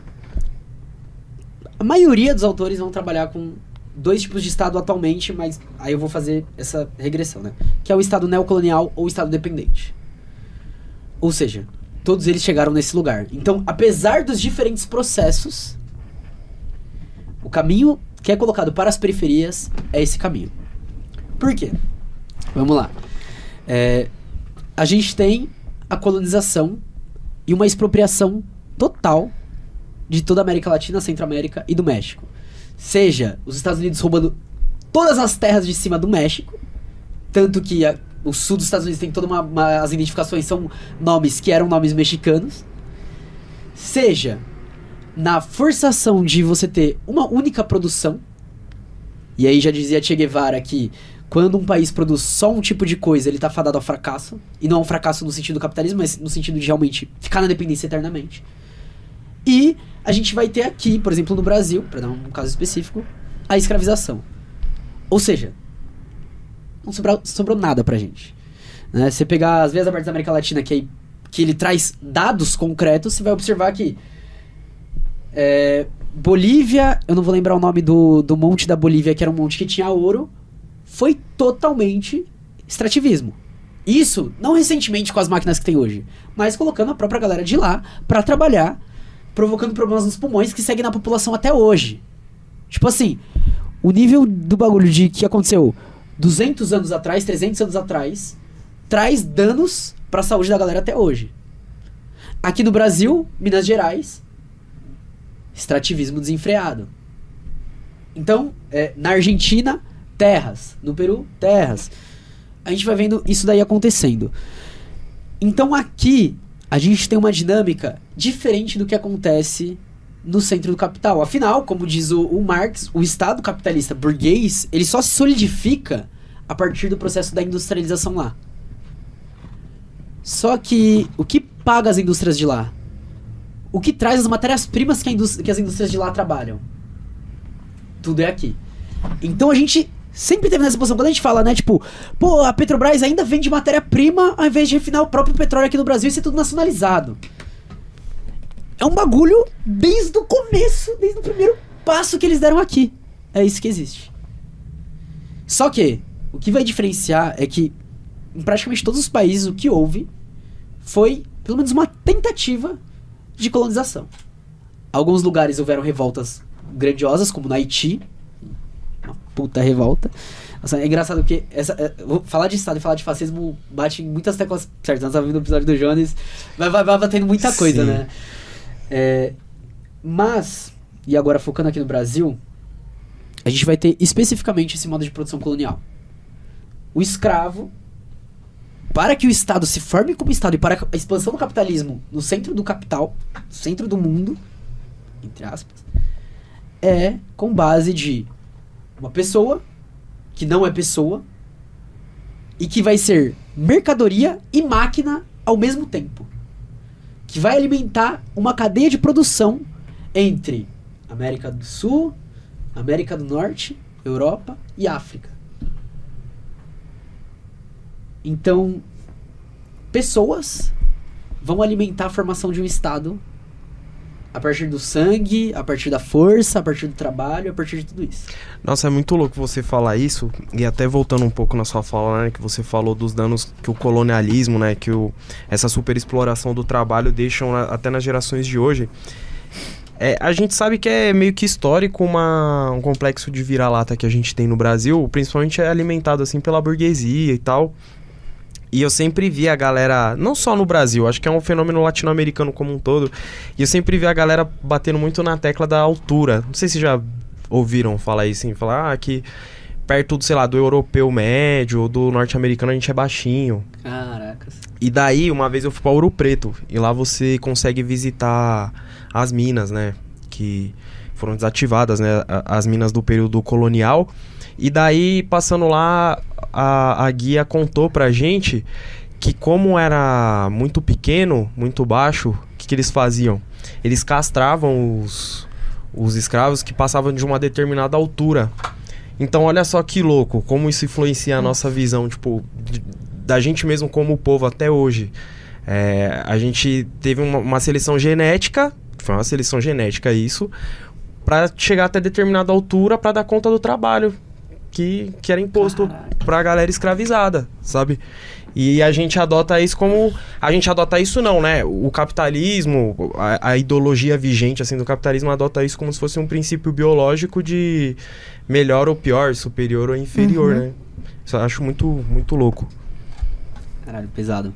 a maioria dos autores vão trabalhar com dois tipos de Estado atualmente, mas aí eu vou fazer essa regressão, né? Que é o Estado neocolonial ou o Estado dependente. Ou seja, todos eles chegaram nesse lugar. Então, apesar dos diferentes processos, o caminho que é colocado para as periferias é esse caminho. Por quê? Vamos lá. É, a gente tem a colonização e uma expropriação total de toda a América Latina, Centro-América e do México. Seja os Estados Unidos roubando todas as terras de cima do México, tanto que a, o sul dos Estados Unidos tem toda uma, uma... As identificações são nomes que eram nomes mexicanos. Seja na forçação de você ter uma única produção, e aí já dizia Che Guevara que quando um país produz só um tipo de coisa, ele tá fadado ao fracasso. E não é um fracasso no sentido do capitalismo, mas no sentido de realmente ficar na dependência eternamente. E a gente vai ter aqui, por exemplo, no Brasil, para dar um caso específico, a escravização. Ou seja, não sobrou, sobrou nada pra gente. Né? Você pegar as vezes abertas da América Latina, que, aí, que ele traz dados concretos, você vai observar que é, Bolívia, eu não vou lembrar o nome do, do monte da Bolívia, que era um monte que tinha ouro, foi totalmente extrativismo. Isso, não recentemente com as máquinas que tem hoje, mas colocando a própria galera de lá pra trabalhar, provocando problemas nos pulmões que seguem na população até hoje. Tipo assim, o nível do bagulho de que aconteceu duzentos anos atrás, trezentos anos atrás, traz danos para a saúde da galera até hoje. Aqui no Brasil, Minas Gerais, extrativismo desenfreado. Então, é, na Argentina, terras. No Peru, terras. A gente vai vendo isso daí acontecendo. Então aqui, a gente tem uma dinâmica diferente do que acontece no centro do capital. Afinal, como diz o, o Marx, o Estado capitalista burguês, ele só se solidifica a partir do processo da industrialização lá. Só que o que paga as indústrias de lá? O que traz as matérias-primas que, que as indústrias de lá trabalham? Tudo é aqui. Então a gente sempre teve nessa posição. Quando a gente fala, né, tipo, pô, a Petrobras ainda vende matéria-prima ao invés de refinar o próprio petróleo aqui no Brasil e ser tudo nacionalizado. É um bagulho desde o começo, desde o primeiro passo que eles deram aqui. É isso que existe. Só que, o que vai diferenciar é que, em praticamente todos os países, o que houve foi, pelo menos, uma tentativa de colonização. Alguns lugares houveram revoltas grandiosas, como no Haiti. Uma puta revolta. Nossa, é engraçado porque essa, é, vou falar de Estado e falar de fascismo bate em muitas teclas certas. Nós estamos vendo o episódio do Jones, vai, vai, vai batendo muita coisa, Sim. né? É, mas, e agora focando aqui no Brasil, a gente vai ter especificamente esse modo de produção colonial. O escravo, para que o Estado se forme como Estado e para a expansão do capitalismo no centro do capital, no centro do mundo, entre aspas, é com base de uma pessoa que não é pessoa e que vai ser mercadoria e máquina ao mesmo tempo, que vai alimentar uma cadeia de produção entre América do Sul, América do Norte, Europa e África. Então, pessoas vão alimentar a formação de um Estado a partir do sangue, a partir da força, a partir do trabalho, a partir de tudo isso. Nossa, é muito louco você falar isso, e até voltando um pouco na sua fala, né, que você falou dos danos que o colonialismo, né, que o, essa superexploração do trabalho deixam na, até nas gerações de hoje. É, a gente sabe que é meio que histórico uma, um complexo de vira-lata que a gente tem no Brasil, principalmente é alimentado assim pela burguesia e tal. E eu sempre vi a galera, não só no Brasil, acho que é um fenômeno latino-americano como um todo, e eu sempre vi a galera batendo muito na tecla da altura. Não sei se já ouviram falar isso, assim, falar ah, que perto, do, sei lá, do europeu médio ou do norte-americano a gente é baixinho. Caracas. E daí, uma vez eu fui pra Ouro Preto, e lá você consegue visitar as minas, né, que foram desativadas, né, as minas do período colonial. E daí, passando lá, a, a guia contou pra gente que como era muito pequeno, muito baixo, o que, que eles faziam? Eles castravam os, os escravos que passavam de uma determinada altura. Então, olha só que louco, como isso influencia a nossa visão, tipo, de, da gente mesmo como povo até hoje. É, a gente teve uma, uma seleção genética, foi uma seleção genética isso, pra chegar até determinada altura pra dar conta do trabalho que, que era imposto Caraca. pra galera escravizada, sabe? E a gente adota isso como... A gente adota isso não, né? O capitalismo, a, a ideologia vigente assim, do capitalismo adota isso como se fosse um princípio biológico de melhor ou pior, superior ou inferior, uhum. né? Isso eu acho muito, muito louco. Caralho, pesado.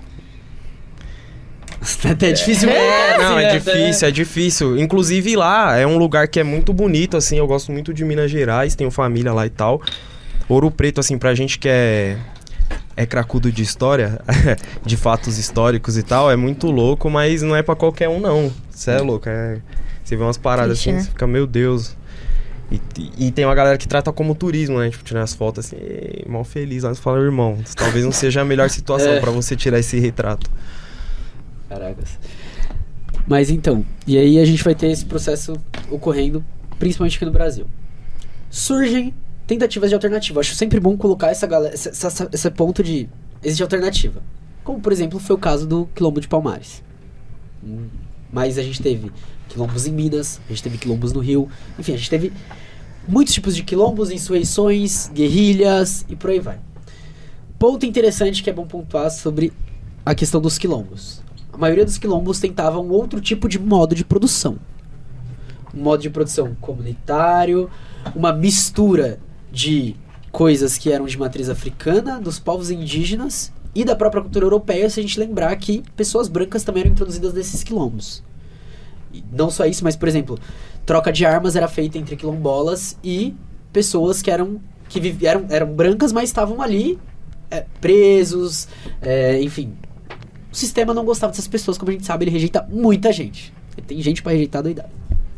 Até é difícil mesmo. É, não, é difícil, é difícil. Inclusive lá é um lugar que é muito bonito, assim. Eu gosto muito de Minas Gerais, tenho família lá e tal. Ouro Preto, assim, pra gente que é... é cracudo de história, de fatos históricos e tal, é muito louco, mas não é pra qualquer um, não. Você é louco, é... Você vê umas paradas Triste, assim, né? Você fica, meu Deus. E, e tem uma galera que trata como turismo, né? Tipo, tirar as fotos assim, mal feliz. Aí você fala, irmão, talvez não seja a melhor situação é. pra você tirar esse retrato. Caracas. Mas então, e aí a gente vai ter esse processo ocorrendo, principalmente aqui no Brasil. Surgem tentativas de alternativa. Acho sempre bom colocar essa galera, essa, essa, esse ponto de existe alternativa. Como, por exemplo, foi o caso do Quilombo de Palmares. Hum, mas a gente teve quilombos em Minas, a gente teve quilombos no Rio. Enfim, a gente teve muitos tipos de quilombos, insurreições, guerrilhas e por aí vai. Ponto interessante que é bom pontuar sobre a questão dos quilombos. A maioria dos quilombos tentava um outro tipo de modo de produção. Um modo de produção comunitário, uma mistura de coisas que eram de matriz africana, dos povos indígenas e da própria cultura europeia, se a gente lembrar que pessoas brancas também eram introduzidas nesses quilombos. E não só isso, mas, por exemplo, troca de armas era feita entre quilombolas e pessoas que eram, que viv, eram, eram brancas, mas estavam ali é, presos, é, enfim. O sistema não gostava dessas pessoas, como a gente sabe, ele rejeita muita gente. Tem gente pra rejeitar doidado.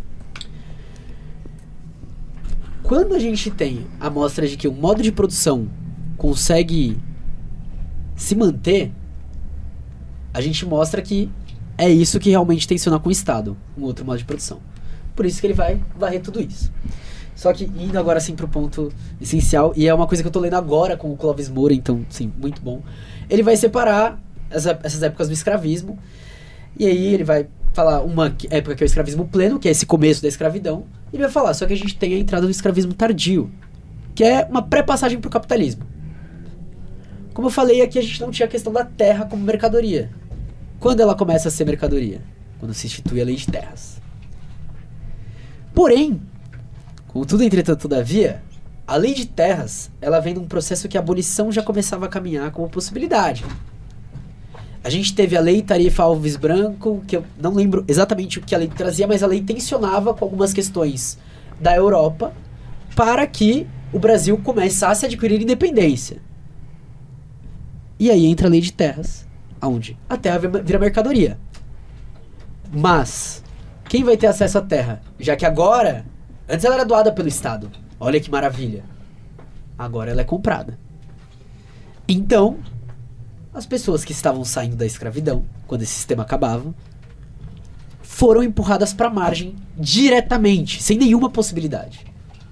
Quando a gente tem a mostra de que o modo de produção consegue se manter, a gente mostra que é isso que realmente tensiona com o Estado, um outro modo de produção. Por isso que ele vai varrer tudo isso. Só que indo agora assim pro ponto essencial, e é uma coisa que eu tô lendo agora com o Clóvis Moura, então sim, muito bom. Ele vai separar essa, essas épocas do escravismo, e aí ele vai falar uma época que é o escravismo pleno, que é esse começo da escravidão, e ele vai falar, só que a gente tem a entrada do escravismo tardio, que é uma pré-passagem pro capitalismo. Como eu falei aqui, a gente não tinha a questão da terra como mercadoria. Quando ela começa a ser mercadoria? Quando se institui a lei de terras. Porém, contudo, entretanto, todavia, a lei de terras, ela vem num processo que a abolição já começava a caminhar como possibilidade. A gente teve a lei Tarifa Alves Branco, que eu não lembro exatamente o que a lei trazia, mas a lei tensionava com algumas questões da Europa para que o Brasil começasse a adquirir independência. E aí entra a lei de terras, onde a terra vira mercadoria. Mas quem vai ter acesso à terra? Já que agora, antes ela era doada pelo Estado. Olha que maravilha. Agora ela é comprada. Então, as pessoas que estavam saindo da escravidão, quando esse sistema acabava, foram empurradas para a margem diretamente, sem nenhuma possibilidade.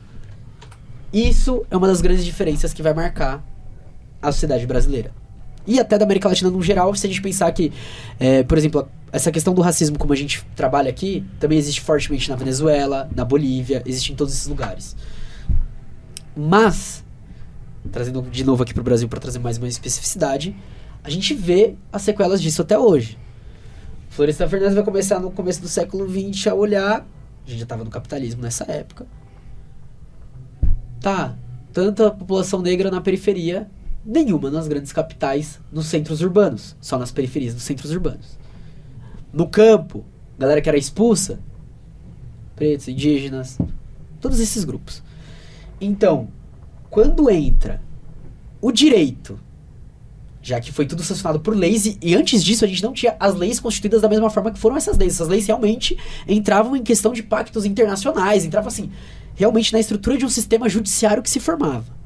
Isso é uma das grandes diferenças que vai marcar a sociedade brasileira. E até da América Latina no geral, se a gente pensar que, é, por exemplo, essa questão do racismo, como a gente trabalha aqui, também existe fortemente na Venezuela, na Bolívia, existe em todos esses lugares. Mas, trazendo de novo aqui pro Brasil para trazer mais uma especificidade, a gente vê as sequelas disso até hoje. Florestan Fernandes vai começar no começo do século vinte a olhar, a gente já estava no capitalismo nessa época, tá, tanta população negra na periferia, nenhuma nas grandes capitais, nos centros urbanos, só nas periferias dos centros urbanos. No campo, galera que era expulsa, pretos, indígenas, todos esses grupos. Então, quando entra o direito, já que foi tudo sancionado por leis, e, e antes disso a gente não tinha as leis constituídas da mesma forma que foram essas leis. Essas leis realmente entravam em questão de pactos internacionais, entravam assim, realmente na estrutura de um sistema judiciário que se formava.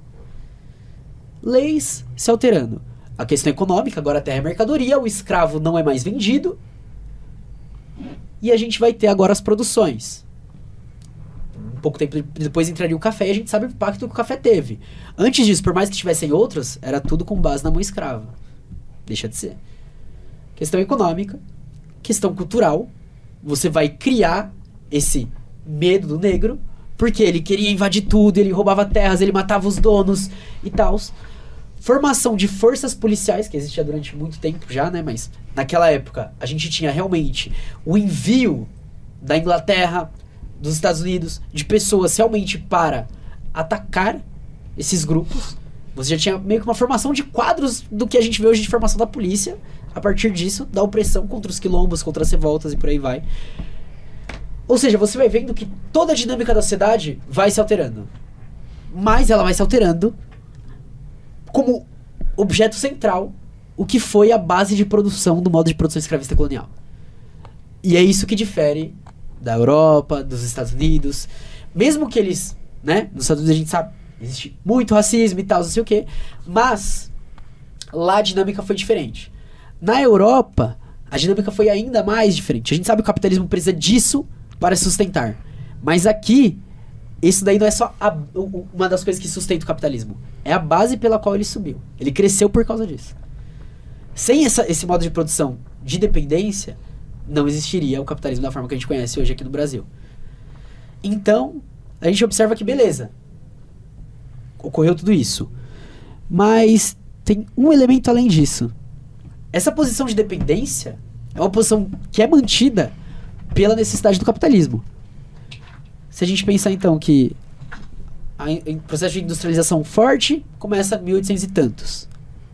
Leis se alterando. A questão econômica, agora a terra é mercadoria, o escravo não é mais vendido. E a gente vai ter agora as produções. Um pouco tempo depois entraria o café e a gente sabe o impacto que o café teve. Antes disso, por mais que tivessem outras, era tudo com base na mão escrava. Deixa de ser. Questão econômica, questão cultural. Você vai criar esse medo do negro, porque ele queria invadir tudo, ele roubava terras, ele matava os donos e tal. Formação de forças policiais, que existia durante muito tempo já, né? Mas naquela época a gente tinha realmente o envio da Inglaterra, dos Estados Unidos, de pessoas realmente para atacar esses grupos. Você já tinha meio que uma formação de quadros do que a gente vê hoje de formação da polícia, a partir disso, da opressão contra os quilombos, contra as revoltas e por aí vai. Ou seja, você vai vendo que toda a dinâmica da sociedade vai se alterando. Mas ela vai se alterando como objeto central o que foi a base de produção do modo de produção escravista colonial. E é isso que difere da Europa, dos Estados Unidos. Mesmo que eles, né, nos Estados Unidos a gente sabe, existe muito racismo e tal, não sei o quê, mas lá a dinâmica foi diferente. Na Europa, a dinâmica foi ainda mais diferente. A gente sabe que o capitalismo precisa disso para se sustentar. Mas aqui, isso daí não é só a, uma das coisas que sustenta o capitalismo. É a base pela qual ele subiu. Ele cresceu por causa disso. Sem essa, esse modo de produção de dependência, não existiria o capitalismo da forma que a gente conhece hoje aqui no Brasil. Então, a gente observa que, beleza, ocorreu tudo isso. Mas tem um elemento além disso. Essa posição de dependência é uma posição que é mantida pela necessidade do capitalismo. Se a gente pensar, então, que o processo de industrialização forte começa em mil e oitocentos e tantos.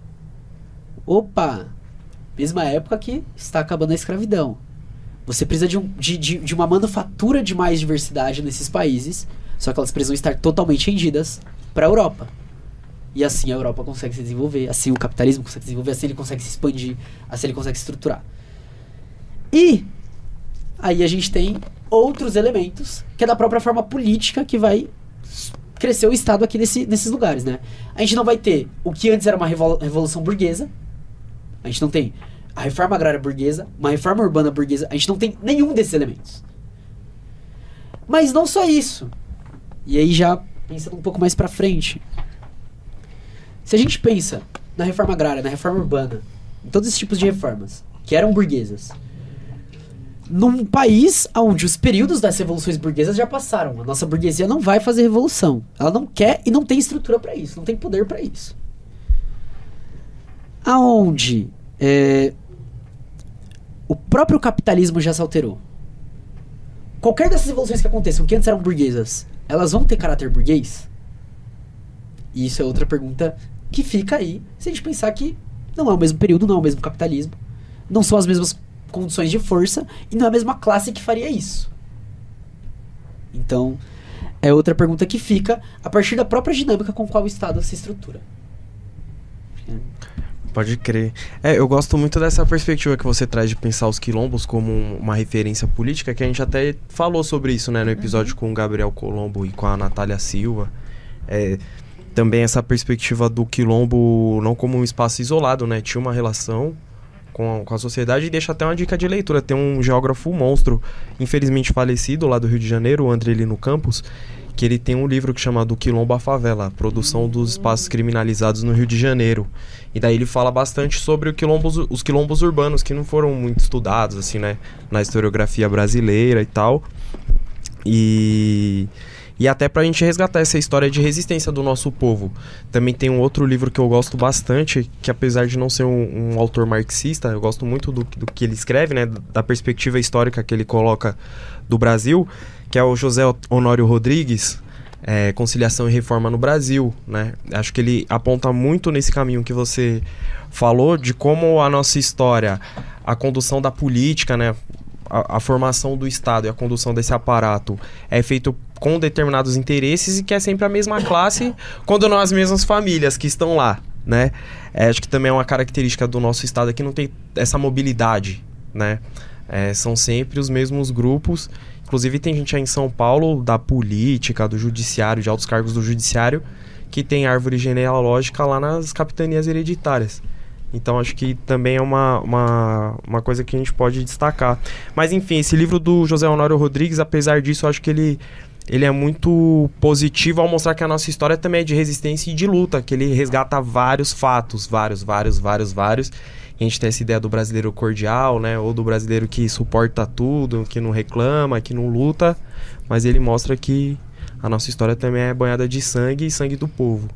Opa! Mesma época que está acabando a escravidão. Você precisa de, um, de, de, de uma manufatura de mais diversidade nesses países, só que elas precisam estar totalmente rendidas para a Europa. E assim a Europa consegue se desenvolver, assim o capitalismo consegue se desenvolver, assim ele consegue se expandir, assim ele consegue se estruturar. E aí a gente tem outros elementos, que é da própria forma política que vai crescer o Estado aqui nesse, nesses lugares, né? A gente não vai ter o que antes era uma revol- revolução burguesa, a gente não tem a reforma agrária burguesa, uma reforma urbana burguesa, a gente não tem nenhum desses elementos. Mas não só isso. E aí já pensando um pouco mais pra frente, se a gente pensa na reforma agrária, na reforma urbana, em todos esses tipos de reformas, que eram burguesas, num país onde os períodos das revoluções burguesas já passaram, a nossa burguesia não vai fazer revolução. Ela não quer e não tem estrutura pra isso, não tem poder pra isso. Aonde é, o próprio capitalismo já se alterou. Qualquer dessas revoluções que aconteçam, que antes eram burguesas, elas vão ter caráter burguês? E isso é outra pergunta que fica aí, se a gente pensar que não é o mesmo período, não é o mesmo capitalismo, não são as mesmas condições de força e não é a mesma classe que faria isso. Então, é outra pergunta que fica a partir da própria dinâmica com qual o Estado se estrutura. Pode crer. É, eu gosto muito dessa perspectiva que você traz de pensar os quilombos como uma referência política, que a gente até falou sobre isso, né, no episódio uhum. com o Gabriel Colombo e com a Natália Silva. É, também essa perspectiva do quilombo não como um espaço isolado, né, tinha uma relação com a, com a sociedade, e deixa até uma dica de leitura. Tem um geógrafo monstro, infelizmente falecido, lá do Rio de Janeiro, o André Lino Campos, que ele tem um livro que chama Do Quilombo à Favela, Produção dos Espaços Criminalizados no Rio de Janeiro. E daí ele fala bastante sobre o quilombos, os quilombos urbanos, que não foram muito estudados, assim, né, na historiografia brasileira e tal. E... E até pra gente resgatar essa história de resistência do nosso povo. Também tem um outro livro que eu gosto bastante, que apesar de não ser um, um autor marxista, eu gosto muito do, do que ele escreve, né, da perspectiva histórica que ele coloca do Brasil, que é o José Honório Rodrigues, é, Conciliação e Reforma no Brasil, né? Acho que ele aponta muito nesse caminho que você falou, de como a nossa história, a condução da política, né, a, a formação do Estado e a condução desse aparato é feito com determinados interesses e que é sempre a mesma classe, quando não as mesmas famílias que estão lá, né? É, acho que também é uma característica do nosso Estado aqui, não tem essa mobilidade, né? É, são sempre os mesmos grupos. Inclusive tem gente aí em São Paulo, da política, do judiciário, de altos cargos do judiciário, que tem árvore genealógica lá nas capitanias hereditárias. Então acho que também é uma, uma, uma coisa que a gente pode destacar. Mas enfim, esse livro do José Honório Rodrigues, apesar disso, eu acho que ele, ele é muito positivo ao mostrar que a nossa história também é de resistência e de luta, que ele resgata vários fatos, vários, vários, vários, vários. A gente tem essa ideia do brasileiro cordial, né? Ou do brasileiro que suporta tudo, que não reclama, que não luta. Mas ele mostra que a nossa história também é banhada de sangue e sangue do povo.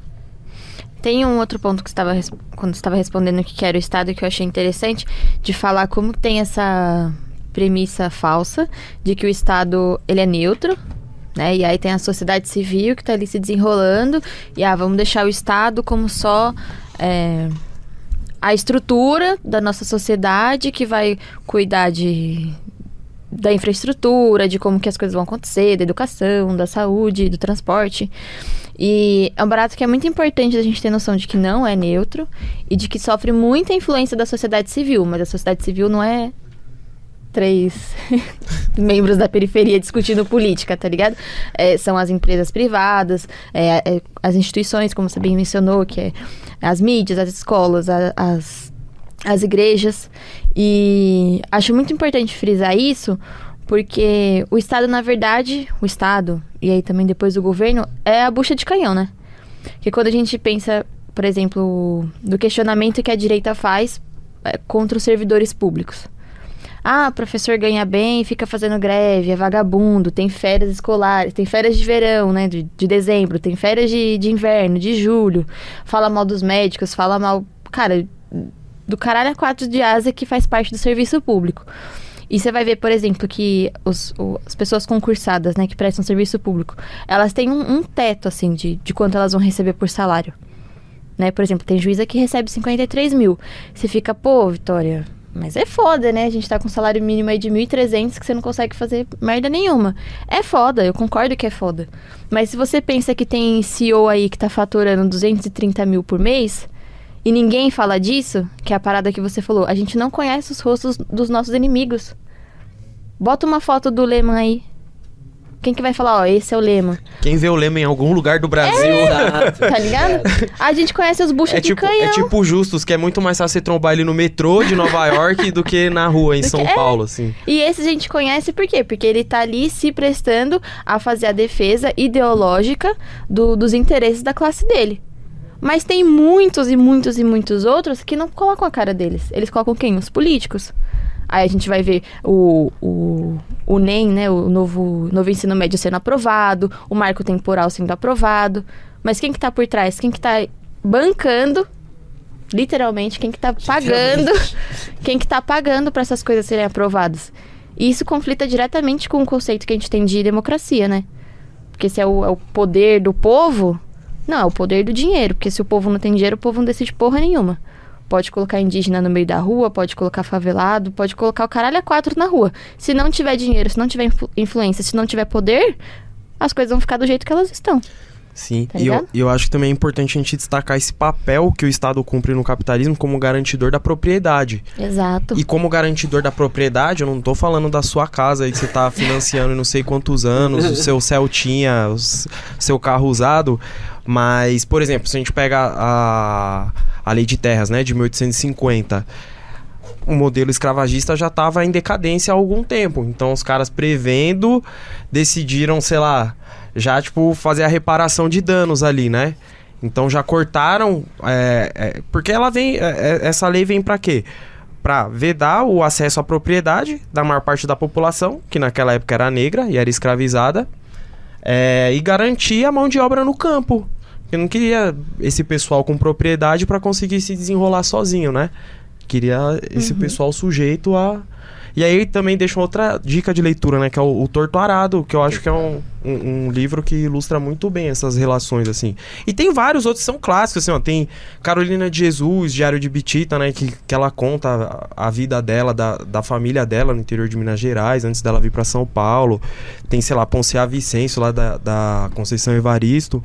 Tem um outro ponto que você estava, quando você estava respondendo o que era o Estado, que eu achei interessante, de falar como tem essa premissa falsa de que o Estado ele é neutro, né? E aí tem a sociedade civil que está ali se desenrolando e ah, vamos deixar o Estado como só é, a estrutura da nossa sociedade que vai cuidar de, da infraestrutura, de como que as coisas vão acontecer, da educação, da saúde, do transporte. E é um barato que é muito importante a gente ter noção de que não é neutro e de que sofre muita influência da sociedade civil, mas a sociedade civil não é três membros da periferia discutindo política, tá ligado? É, são as empresas privadas, é, é, as instituições, como você bem mencionou, que é as mídias, as escolas, a, as, as igrejas. E acho muito importante frisar isso, porque o Estado, na verdade, o Estado, e aí também depois o governo, é a bucha de canhão, né? Porque quando a gente pensa, por exemplo, do questionamento que a direita faz é, contra os servidores públicos. Ah, professor ganha bem, fica fazendo greve, é vagabundo, tem férias escolares, tem férias de verão, né, de, de dezembro, tem férias de, de inverno, de julho, fala mal dos médicos, fala mal, cara, do caralho a quatro de asa que faz parte do serviço público. E você vai ver, por exemplo, que os, o, as pessoas concursadas, né, que prestam serviço público, elas têm um, um teto, assim, de, de quanto elas vão receber por salário. Né? Por exemplo, tem juíza que recebe cinquenta e três mil. Você fica, pô, Vitória, mas é foda, né? A gente tá com um salário mínimo aí de mil e trezentos que você não consegue fazer merda nenhuma. É foda, eu concordo que é foda. Mas se você pensa que tem C E O aí que tá faturando duzentos e trinta mil por mês, e ninguém fala disso, que é a parada que você falou, a gente não conhece os rostos dos nossos inimigos. Bota uma foto do Lehman aí. Quem que vai falar, ó, esse é o Lehman? Quem vê o Lehman em algum lugar do Brasil... É. Tá ligado? A gente conhece os buchas é de tipo, canhão. É tipo o Justus, que é muito mais fácil você trombar ele no metrô de Nova York do que na rua, em Do São que- é. Paulo, assim. E esse a gente conhece por quê? Porque ele tá ali se prestando a fazer a defesa ideológica do- dos interesses da classe dele. Mas tem muitos e muitos e muitos outros que não colocam a cara deles. Eles colocam quem? Os políticos. Aí a gente vai ver o, o, o N E M, né? O novo, novo ensino médio sendo aprovado, o marco temporal sendo aprovado. Mas quem que tá por trás? Quem que tá bancando, literalmente, quem que tá pagando, quem que tá pagando para essas coisas serem aprovadas? E isso conflita diretamente com o conceito que a gente tem de democracia, né? Porque se é o, é o poder do povo, não, é o poder do dinheiro. Porque se o povo não tem dinheiro, o povo não decide porra nenhuma. Pode colocar indígena no meio da rua, pode colocar favelado, pode colocar o caralho a quatro na rua. Se não tiver dinheiro, se não tiver influ- influência, se não tiver poder, as coisas vão ficar do jeito que elas estão. Sim, Tá e eu, ligado? eu acho que também é importante a gente destacar esse papel que o Estado cumpre no capitalismo como garantidor da propriedade. Exato. E como garantidor da propriedade, eu não tô falando da sua casa aí que você tá financiando em não sei quantos anos, o seu Celtinha, o s- seu carro usado, mas, por exemplo, se a gente pega a, a Lei de Terras, né, de mil oitocentos e cinquenta, o modelo escravagista já estava em decadência há algum tempo. Então os caras prevendo, decidiram, sei lá, já tipo fazer a reparação de danos ali, né? Então já cortaram, é, é, porque ela vem, é, é, essa lei vem para quê? Para vedar o acesso à propriedade da maior parte da população, que naquela época era negra e era escravizada, é, e garantir a mão de obra no campo. Eu não queria esse pessoal com propriedade para conseguir se desenrolar sozinho, né? Queria esse Uhum. pessoal sujeito a... E aí também deixa outra dica de leitura, né? Que é o, o Torto Arado, que eu acho que é um, um, um livro que ilustra muito bem essas relações, assim. E tem vários outros que são clássicos, assim, ó. Tem Carolina de Jesus, Diário de Bitita, né? Que, que ela conta a, a vida dela, da, da família dela no interior de Minas Gerais, antes dela vir para São Paulo. Tem, sei lá, Ponciá Vicêncio, lá da, da Conceição Evaristo.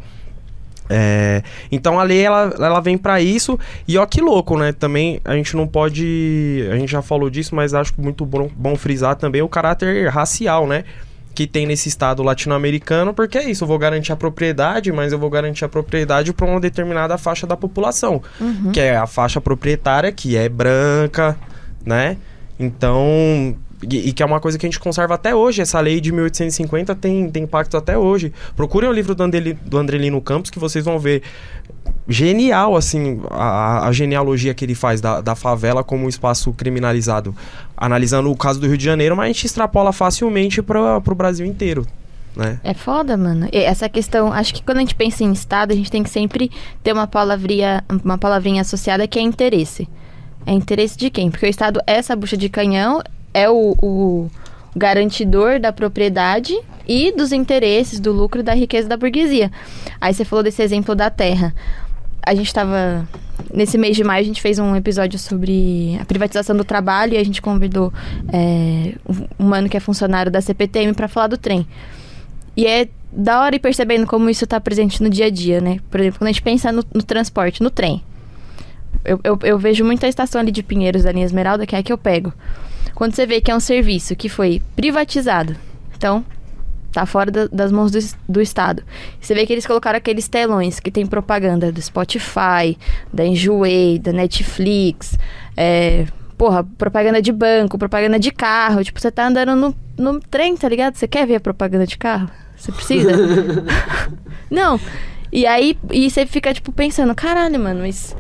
É, então a lei ela, ela vem pra isso. E ó que louco, né? Também a gente não pode, a gente já falou disso, mas acho muito bom, bom frisar também o caráter racial, né, que tem nesse estado latino-americano, porque é isso, eu vou garantir a propriedade, mas eu vou garantir a propriedade para uma determinada faixa da população, Uhum. que é a faixa proprietária, que é branca, né? Então, e, e que é uma coisa que a gente conserva até hoje. Essa lei de mil oitocentos e cinquenta tem, tem impacto até hoje. Procurem o livro do, Andeli, do Andrelino Campos, que vocês vão ver. Genial, assim, a, a genealogia que ele faz da, da favela como um espaço criminalizado. Analisando o caso do Rio de Janeiro, mas a gente extrapola facilmente para o Brasil inteiro, né? É foda, mano. E essa questão, acho que quando a gente pensa em Estado, a gente tem que sempre ter uma palavrinha, uma palavrinha associada que é interesse. É interesse de quem? Porque o Estado é essa bucha de canhão, é o, o garantidor da propriedade e dos interesses, do lucro e da riqueza da burguesia. Aí você falou desse exemplo da terra. A gente tava... Nesse mês de maio, a gente fez um episódio sobre a privatização do trabalho e a gente convidou é, um mano que é funcionário da C P T M para falar do trem. E é da hora ir percebendo como isso tá presente no dia a dia, né? Por exemplo, quando a gente pensa no, no transporte, no trem. Eu, eu, eu vejo muito a estação ali de Pinheiros, da linha Esmeralda, que é a que eu pego. Quando você vê que é um serviço que foi privatizado, então tá fora da, das mãos do, do Estado. Você vê que eles colocaram aqueles telões que tem propaganda do Spotify, da Enjoei, da Netflix, é, porra, propaganda de banco, propaganda de carro. Tipo, você tá andando no, no trem, tá ligado? Você quer ver a propaganda de carro? Você precisa? Não. E aí, e você fica, tipo, pensando, caralho, mano, mas...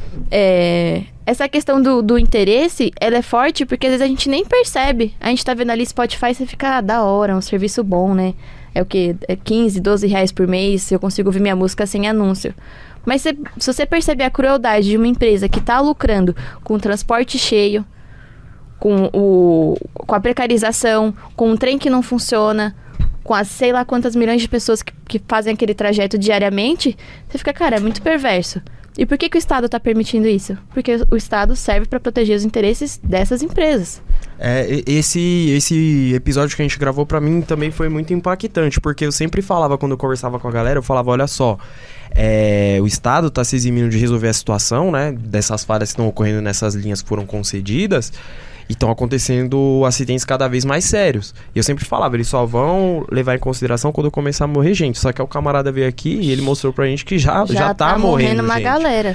É, essa questão do, do interesse, ela é forte porque às vezes a gente nem percebe. A gente tá vendo ali Spotify e você fica, ah, da hora, é um serviço bom, né? É o quê? É quinze, doze reais por mês, eu consigo ouvir minha música sem anúncio. Mas se, se você perceber a crueldade de uma empresa que tá lucrando com transporte cheio, com, o, com a precarização, com um trem que não funciona, com as sei lá quantas milhões de pessoas que, que fazem aquele trajeto diariamente, você fica, cara, é muito perverso. E por que, que o Estado está permitindo isso? Porque o Estado serve para proteger os interesses dessas empresas. É, esse, esse episódio que a gente gravou pra mim também foi muito impactante, porque eu sempre falava, quando eu conversava com a galera, eu falava, olha só, é, o Estado tá se eximindo de resolver a situação, né, dessas falhas que estão ocorrendo nessas linhas que foram concedidas, e estão acontecendo acidentes cada vez mais sérios. E eu sempre falava, eles só vão levar em consideração quando começar a morrer gente. Só que o camarada veio aqui e ele mostrou pra gente que já, já, já tá, tá morrendo, morrendo uma gente. galera.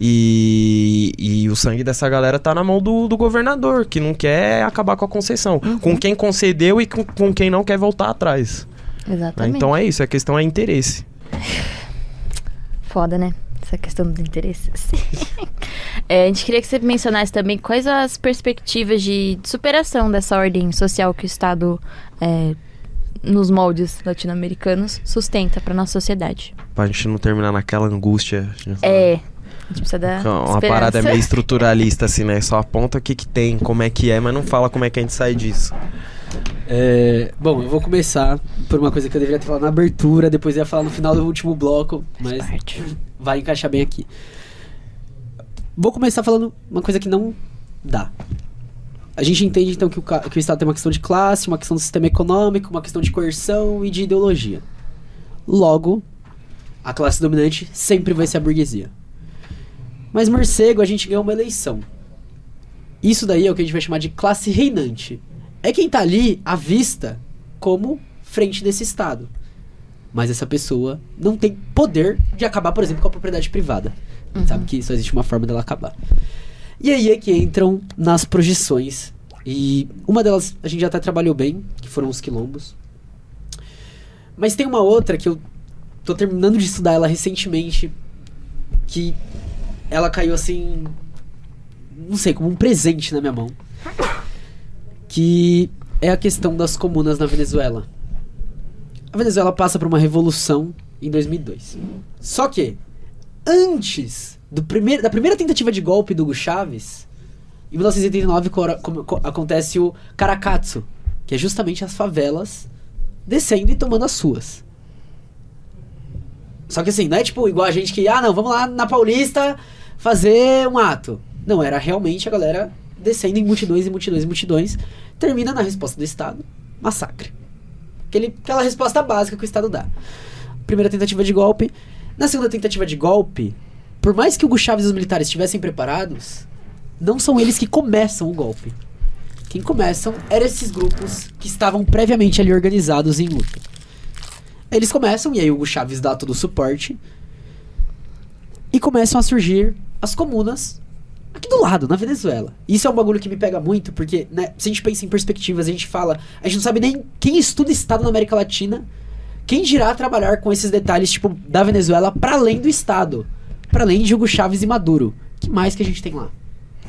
E, e o sangue dessa galera tá na mão do, do governador, que não quer acabar com a concessão. Uhum. Com quem concedeu e com, com quem não quer voltar atrás. Exatamente. Então é isso, a questão é interesse. Foda, né? Essa questão do interesse. É, a gente queria que você mencionasse também quais as perspectivas de superação dessa ordem social que o Estado, é, nos moldes latino-americanos, sustenta para nossa sociedade. Pra gente não terminar naquela angústia. É, a gente precisa dar uma esperança. Parada meio estruturalista, assim, né? Só aponta o que que tem, como é que é, mas não fala como é que a gente sai disso. É, bom, eu vou começar por uma coisa que eu deveria ter falado na abertura, depois eu ia falar no final do último bloco, mas vai encaixar bem aqui. Vou começar falando uma coisa que não dá. A gente entende então que o, que o Estado tem uma questão de classe, uma questão do sistema econômico, uma questão de coerção e de ideologia. Logo, a classe dominante sempre vai ser a burguesia. Mas morcego, a gente ganhou uma eleição. Isso daí é o que a gente vai chamar de classe reinante. É quem tá ali à vista como frente desse Estado. Mas essa pessoa não tem poder de acabar, por exemplo, com a propriedade privada. A gente sabe que só existe uma forma dela acabar. E aí é que entram nas projeções. E uma delas a gente já até trabalhou bem, que foram os quilombos. Mas tem uma outra que eu tô terminando de estudar ela recentemente, que ela caiu assim, não sei, como um presente na minha mão. Que é a questão das comunas na Venezuela. A Venezuela passa por uma revolução em dois mil e dois. Só que, antes do primeiro, da primeira tentativa de golpe do Hugo Chávez, em mil novecentos e oitenta e nove co- co- co- acontece o Caracatzo, que é justamente as favelas descendo e tomando as ruas. Só que assim, não é tipo igual a gente que, ah não, vamos lá na Paulista fazer um ato. Não, era realmente a galera descendo em multidões e multidões e multidões. Termina na resposta do Estado, massacre. Aquele, aquela resposta básica que o Estado dá. Primeira tentativa de golpe. Na segunda tentativa de golpe, por mais que o Hugo Chávez e os militares estivessem preparados, não são eles que começam o golpe. Quem começam eram esses grupos que estavam previamente ali organizados em luta. Eles começam, e aí o Hugo Chávez dá todo o suporte, e começam a surgir as comunas aqui do lado, na Venezuela. Isso é um bagulho que me pega muito, porque, né, se a gente pensa em perspectivas, a gente fala, a gente não sabe nem quem estuda Estado na América Latina, quem dirá trabalhar com esses detalhes, tipo, da Venezuela, para além do Estado, para além de Hugo Chávez e Maduro. Que mais que a gente tem lá?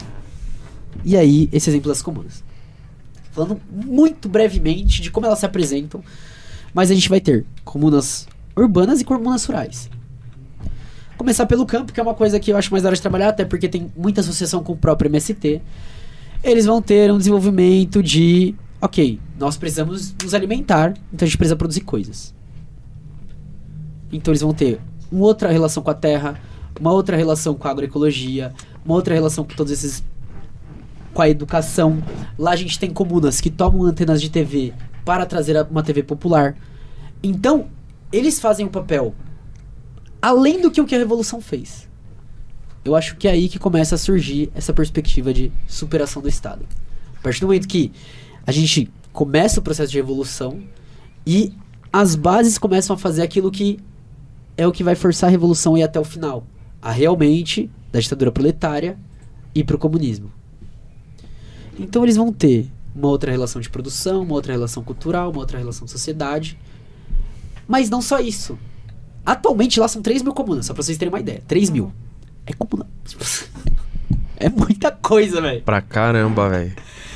E aí, esse exemplo das comunas. Falando muito brevemente de como elas se apresentam, mas a gente vai ter comunas urbanas e comunas rurais. Começar pelo campo, que é uma coisa que eu acho mais da hora de trabalhar, até porque tem muita associação com o próprio M S T. Eles vão ter um desenvolvimento de, ok, nós precisamos nos alimentar, então a gente precisa produzir coisas. Então eles vão ter uma outra relação com a terra, uma outra relação com a agroecologia, uma outra relação com todos esses, com a educação. Lá a gente tem comunas que tomam antenas de T V para trazer uma T V popular. Então, eles fazem o papel além do que o que a Revolução fez. Eu acho que é aí que começa a surgir essa perspectiva de superação do Estado. A partir do momento que a gente começa o processo de revolução e as bases começam a fazer aquilo que é o que vai forçar a revolução e ir até o final. A realmente da ditadura proletária e pro comunismo. Então eles vão ter uma outra relação de produção, uma outra relação cultural, uma outra relação de sociedade. Mas não só isso. Atualmente lá são três mil comunas, só pra vocês terem uma ideia. três mil. É comuna. É muita coisa, velho. Pra caramba, velho.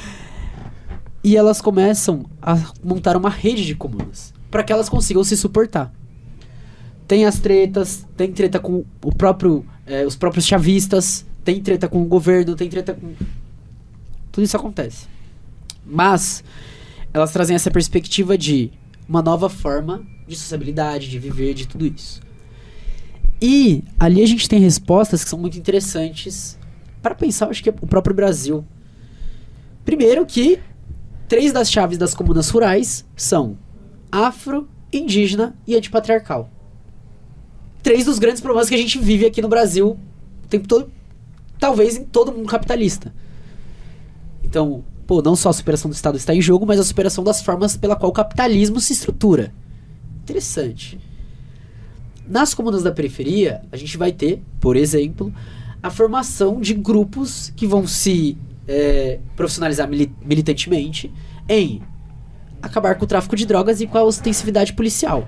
E elas começam a montar uma rede de comunas para que elas consigam se suportar. Tem as tretas, tem treta com o próprio, é, os próprios chavistas, tem treta com o governo, tem treta com Tudo isso acontece. Mas elas trazem essa perspectiva de uma nova forma de sociabilidade, de viver, de tudo isso. E ali a gente tem respostas que são muito interessantes para pensar, acho que é o próprio Brasil. Primeiro que três das chaves das comunas rurais são afro, indígena e antipatriarcal. Três dos grandes problemas que a gente vive aqui no Brasil o tempo todo, talvez em todo mundo capitalista. Então, pô, não só a superação do Estado está em jogo, mas a superação das formas pela qual o capitalismo se estrutura. Interessante. Nas comunas da periferia, a gente vai ter, por exemplo, a formação de grupos que vão se é, profissionalizar mili- militantemente em acabar com o tráfico de drogas e com a ostensividade policial.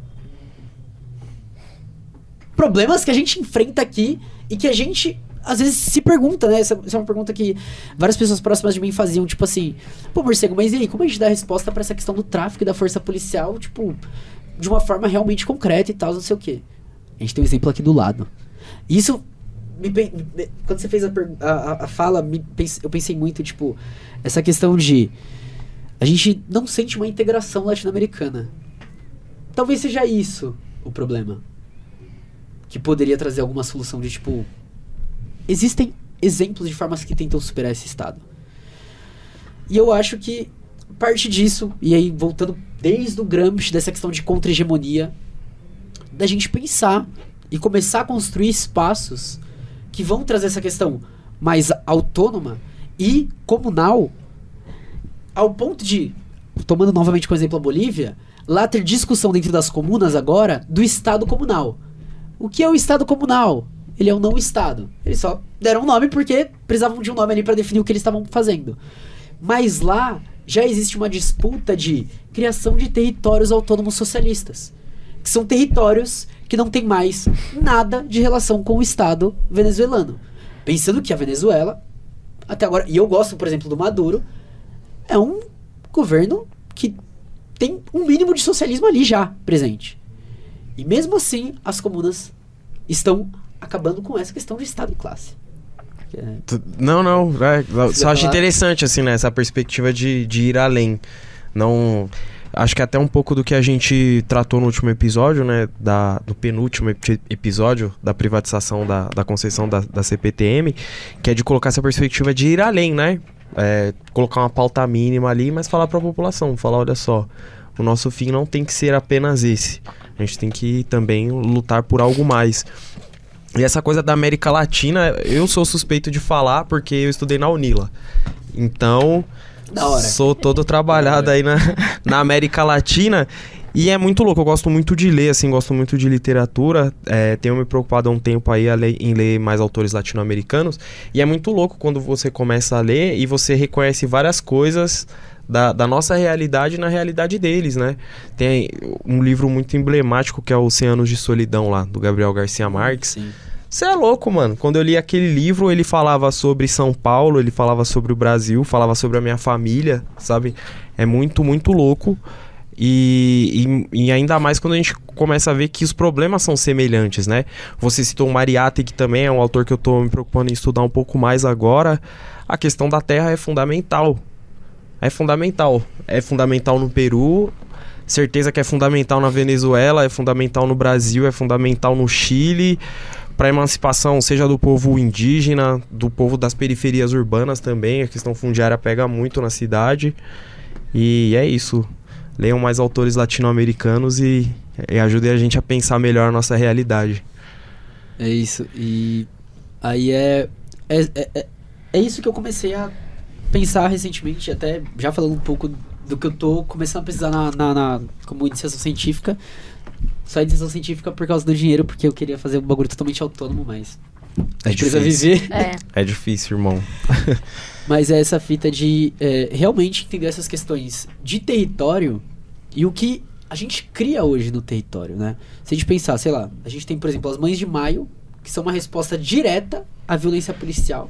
Problemas que a gente enfrenta aqui e que a gente às vezes se pergunta, né? Essa, essa é uma pergunta que várias pessoas próximas de mim faziam, tipo assim, pô, Morcego, mas e aí, como a gente dá resposta pra essa questão do tráfico e da força policial, tipo, de uma forma realmente concreta e tal, não sei o quê. A gente tem um exemplo aqui do lado. Isso, me, me, quando você fez a, a, a fala, me, pense, eu pensei muito, tipo, essa questão de a gente não sente uma integração latino-americana. Talvez seja isso o problema. Que poderia trazer alguma solução de, tipo, existem exemplos de formas que tentam superar esse estado. E eu acho que parte disso, e aí voltando desde o Gramsci, dessa questão de contra-hegemonia, da gente pensar e começar a construir espaços que vão trazer essa questão mais autônoma e comunal, ao ponto de, tomando novamente como exemplo a Bolívia, lá ter discussão dentro das comunas agora do Estado comunal. O que é o Estado comunal? Ele é um não-Estado. Eles só deram um nome porque precisavam de um nome ali para definir o que eles estavam fazendo. Mas lá já existe uma disputa de criação de territórios autônomos socialistas, que são territórios que não tem mais nada de relação com o Estado venezuelano. Pensando que a Venezuela, até agora, e eu gosto, por exemplo, do Maduro, é um governo que tem um mínimo de socialismo ali já presente. E mesmo assim, as comunas estão acabando com essa questão de Estado e classe. É... Não, não. É, só acho interessante, assim, né? Essa perspectiva de, de ir além. Não... Acho que até um pouco do que a gente tratou no último episódio, né? Da, do penúltimo ep- episódio da privatização da, da concessão da, da C P T M, que é de colocar essa perspectiva de ir além, né? É, colocar uma pauta mínima ali, mas falar para a população, falar, olha só, o nosso fim não tem que ser apenas esse. A gente tem que também lutar por algo mais. E essa coisa da América Latina, eu sou suspeito de falar porque eu estudei na Unila. Então, da hora. Sou todo trabalhado aí na, na América Latina. E é muito louco, eu gosto muito de ler, assim, gosto muito de literatura. É, tenho me preocupado há um tempo aí a ler, em ler mais autores latino-americanos. E é muito louco quando você começa a ler e você reconhece várias coisas da, da nossa realidade na realidade deles, né? Tem um livro muito emblemático que é Oceanos de Solidão lá, do Gabriel Garcia Marques. Sim. Você é louco, mano. Quando eu li aquele livro, ele falava sobre São Paulo, ele falava sobre o Brasil, falava sobre a minha família, sabe? É muito, muito louco. E, e, e ainda mais quando a gente começa a ver que os problemas são semelhantes, né? Você citou o Mariátegui, que também é um autor que eu tô me preocupando em estudar um pouco mais agora. A questão da terra é fundamental. É fundamental. É fundamental no Peru, certeza que é fundamental na Venezuela, é fundamental no Brasil, é fundamental no Chile, para a emancipação, seja do povo indígena, do povo das periferias urbanas também. A questão fundiária pega muito na cidade. E é isso. Leiam mais autores latino-americanos e, e ajudem a gente a pensar melhor a nossa realidade. É isso. E aí é, é, é, é isso que eu comecei a pensar recentemente, até já falando um pouco do que eu tô começando a pesquisar na, na, na, como iniciação científica. Só iniciação científica por causa do dinheiro, porque eu queria fazer um bagulho totalmente autônomo, mas a gente precisa viver. É. É difícil, irmão. Mas é essa fita de é, realmente entender essas questões de território e o que a gente cria hoje no território, né? Se a gente pensar, sei lá, a gente tem, por exemplo, as Mães de Maio, que são uma resposta direta à violência policial,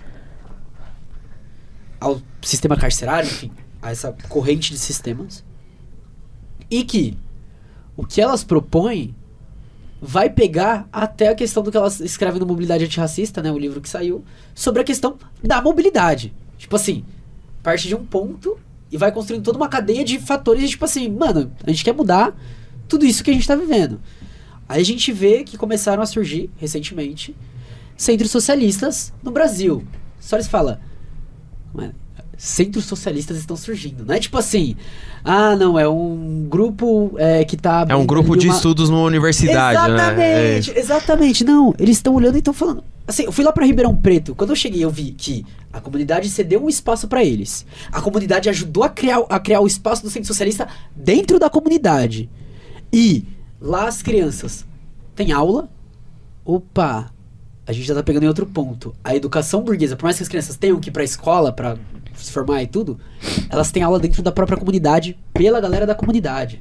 ao sistema carcerário, enfim, a essa corrente de sistemas. E que o que elas propõem vai pegar até a questão do que elas escrevem no Mobilidade Antirracista, né? O livro que saiu, sobre a questão da mobilidade. Tipo assim, parte de um ponto e vai construindo toda uma cadeia de fatores, tipo assim, mano, a gente quer mudar tudo isso que a gente tá vivendo. Aí a gente vê que começaram a surgir, recentemente, centros socialistas no Brasil. Só eles falam, mano, centros socialistas estão surgindo. Não é tipo assim, ah, não, é um grupo é, que tá... É um grupo de uma... estudos numa universidade, exatamente, né? É. Exatamente. Não, eles estão olhando e estão falando... Assim, eu fui lá pra Ribeirão Preto. Quando eu cheguei, eu vi que a comunidade cedeu um espaço pra eles. A comunidade ajudou a criar, a criar o espaço do centro socialista dentro da comunidade. E lá as crianças têm aula. Opa, a gente já tá pegando em outro ponto. A educação burguesa, por mais que as crianças tenham que ir pra escola pra se formar e tudo, elas têm aula dentro da própria comunidade, pela galera da comunidade.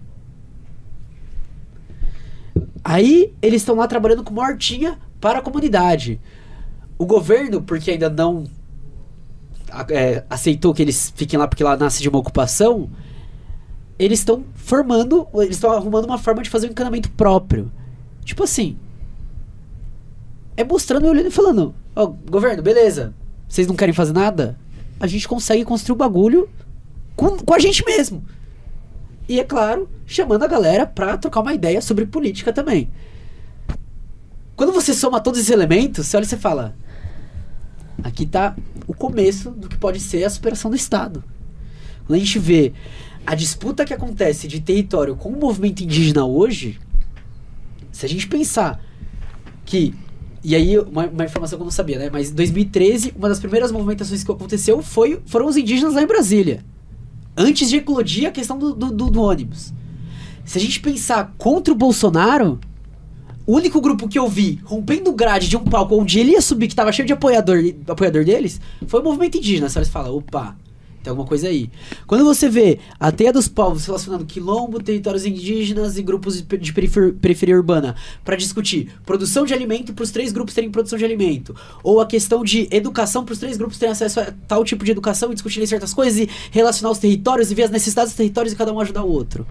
Aí eles estão lá trabalhando com uma hortinha para a comunidade. O governo, porque ainda não é, aceitou que eles fiquem lá porque lá nasce de uma ocupação, eles estão formando, eles estão arrumando uma forma de fazer um encanamento próprio. Tipo assim, é mostrando, olhando e falando, ó, oh, governo, beleza, vocês não querem fazer nada? A gente consegue construir o bagulho com, com a gente mesmo. E é claro, chamando a galera pra trocar uma ideia sobre política também. Quando você soma todos esses elementos, você olha e você fala, aqui tá o começo do que pode ser a superação do Estado. Quando a gente vê a disputa que acontece de território com o movimento indígena hoje, se a gente pensar que... E aí, uma, uma informação que eu não sabia, né? Mas em dois mil e treze, uma das primeiras movimentações que aconteceu foi, foram os indígenas lá em Brasília. Antes de eclodir a questão do, do, do, do ônibus. Se a gente pensar contra o Bolsonaro, o único grupo que eu vi rompendo grade de um palco onde ele ia subir, que tava cheio de apoiador, apoiador deles, foi o movimento indígena. Você fala, opa, tem alguma coisa aí. Quando você vê a teia dos povos relacionando quilombo, territórios indígenas e grupos de perifer periferia urbana para discutir produção de alimento para os três grupos terem produção de alimento, ou a questão de educação para os três grupos terem acesso a tal tipo de educação e discutirem certas coisas e relacionar os territórios e ver as necessidades dos territórios e cada um ajudar o outro.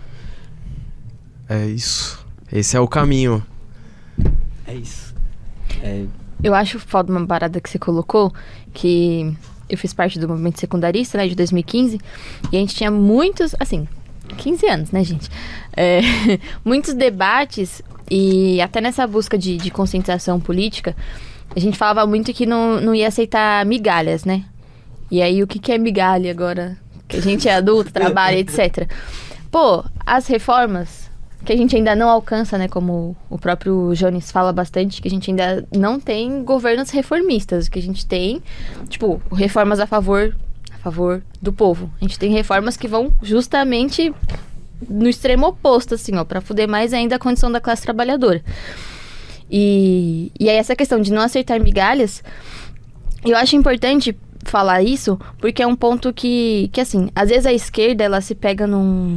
É isso. Esse é o caminho. É isso. É... Eu acho foda uma parada que você colocou, que... Eu fiz parte do movimento secundarista, né, de dois mil e quinze, e a gente tinha muitos, assim, quinze anos, né, gente? É, muitos debates, e até nessa busca de, de conscientização política, a gente falava muito que não, não ia aceitar migalhas, né? E aí, o que, que é migalha agora? Que a gente é adulto, trabalha, etcétera. Pô, as reformas que a gente ainda não alcança, né, como o próprio Jones fala bastante, que a gente ainda não tem governos reformistas, que a gente tem, tipo, reformas a favor, a favor do povo. A gente tem reformas que vão justamente no extremo oposto, assim, ó, pra fuder mais ainda a condição da classe trabalhadora. E, e aí essa questão de não aceitar migalhas, eu acho importante falar isso, porque é um ponto que, que assim, às vezes a esquerda, ela se pega num...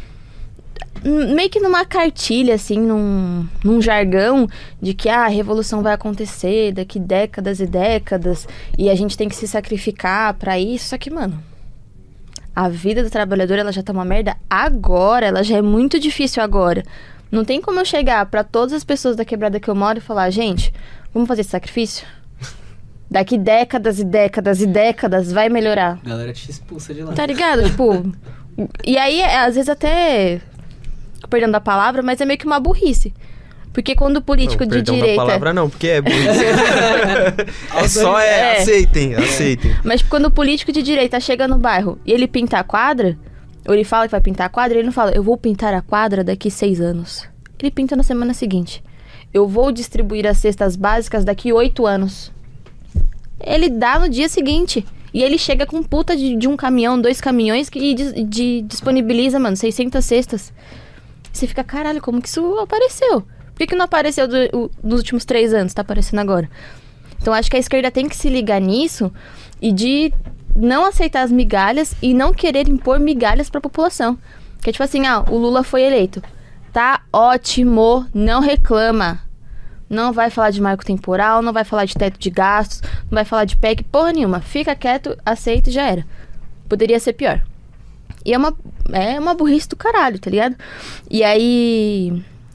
meio que numa cartilha, assim, num, num jargão de que ah, a revolução vai acontecer daqui décadas e décadas e a gente tem que se sacrificar pra isso. Só que, mano, a vida do trabalhador, ela já tá uma merda agora, ela já é muito difícil agora. Não tem como eu chegar pra todas as pessoas da quebrada que eu moro e falar, gente, vamos fazer esse sacrifício? Daqui décadas e décadas e décadas vai melhorar. A galera te expulsa de lá. Tá ligado? Tipo... E aí, às vezes até... Perdão da palavra, mas é meio que uma burrice. Porque quando o político não, de perdão direita... da palavra não, porque é burrice. É só, é, É. aceitem, aceitem. Mas quando o político de direita chega no bairro e ele pinta a quadra, ou ele fala que vai pintar a quadra, ele não fala, eu vou pintar a quadra daqui seis anos. Ele pinta na semana seguinte. Eu vou distribuir as cestas básicas daqui oito anos. Ele dá no dia seguinte. E ele chega com puta de, de um caminhão, dois caminhões que de, de, disponibiliza, mano, seiscentas cestas. Você fica, caralho, como que isso apareceu? Por que, que não apareceu do, o, nos últimos três anos? Tá aparecendo agora. Então, acho que a esquerda tem que se ligar nisso e de não aceitar as migalhas e não querer impor migalhas pra população. Que é tipo assim, ah, o Lula foi eleito. Tá ótimo, não reclama. Não vai falar de marco temporal, não vai falar de teto de gastos, não vai falar de P E C, porra nenhuma. Fica quieto, aceita e já era. Poderia ser pior. E é uma, é uma burrice do caralho, tá ligado? E aí,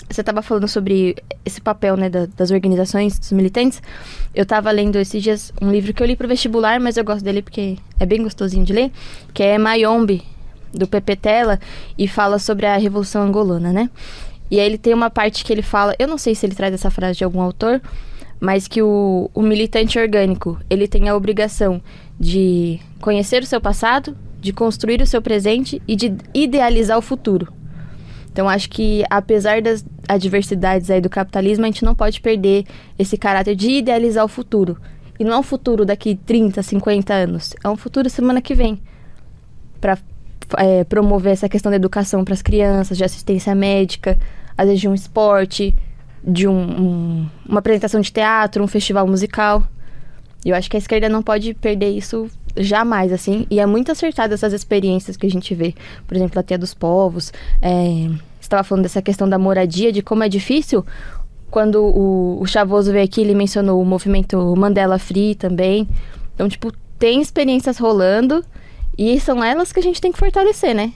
você estava falando sobre esse papel, né, da, das organizações, dos militantes. Eu estava lendo esses dias um livro que eu li pro vestibular, mas eu gosto dele porque é bem gostosinho de ler, que é Mayombe, do Pepe Tela, e fala sobre a Revolução Angolana, né? E aí ele tem uma parte que ele fala, eu não sei se ele traz essa frase de algum autor, mas que o, o militante orgânico, ele tem a obrigação de conhecer o seu passado, de construir o seu presente e de idealizar o futuro. Então, acho que, apesar das adversidades aí do capitalismo, a gente não pode perder esse caráter de idealizar o futuro. E não é um futuro daqui trinta, cinquenta anos. É um futuro semana que vem. Para é, promover essa questão da educação para as crianças, de assistência médica, às vezes de um esporte, de um, um, uma apresentação de teatro, um festival musical. Eu acho que a esquerda não pode perder isso jamais, assim. E é muito acertada essas experiências que a gente vê. Por exemplo, a Tia dos Povos. É, você estava falando dessa questão da moradia, de como é difícil. Quando o, o Chavoso veio aqui, ele mencionou o movimento Mandela Free também. Então, tipo, tem experiências rolando e são elas que a gente tem que fortalecer, né?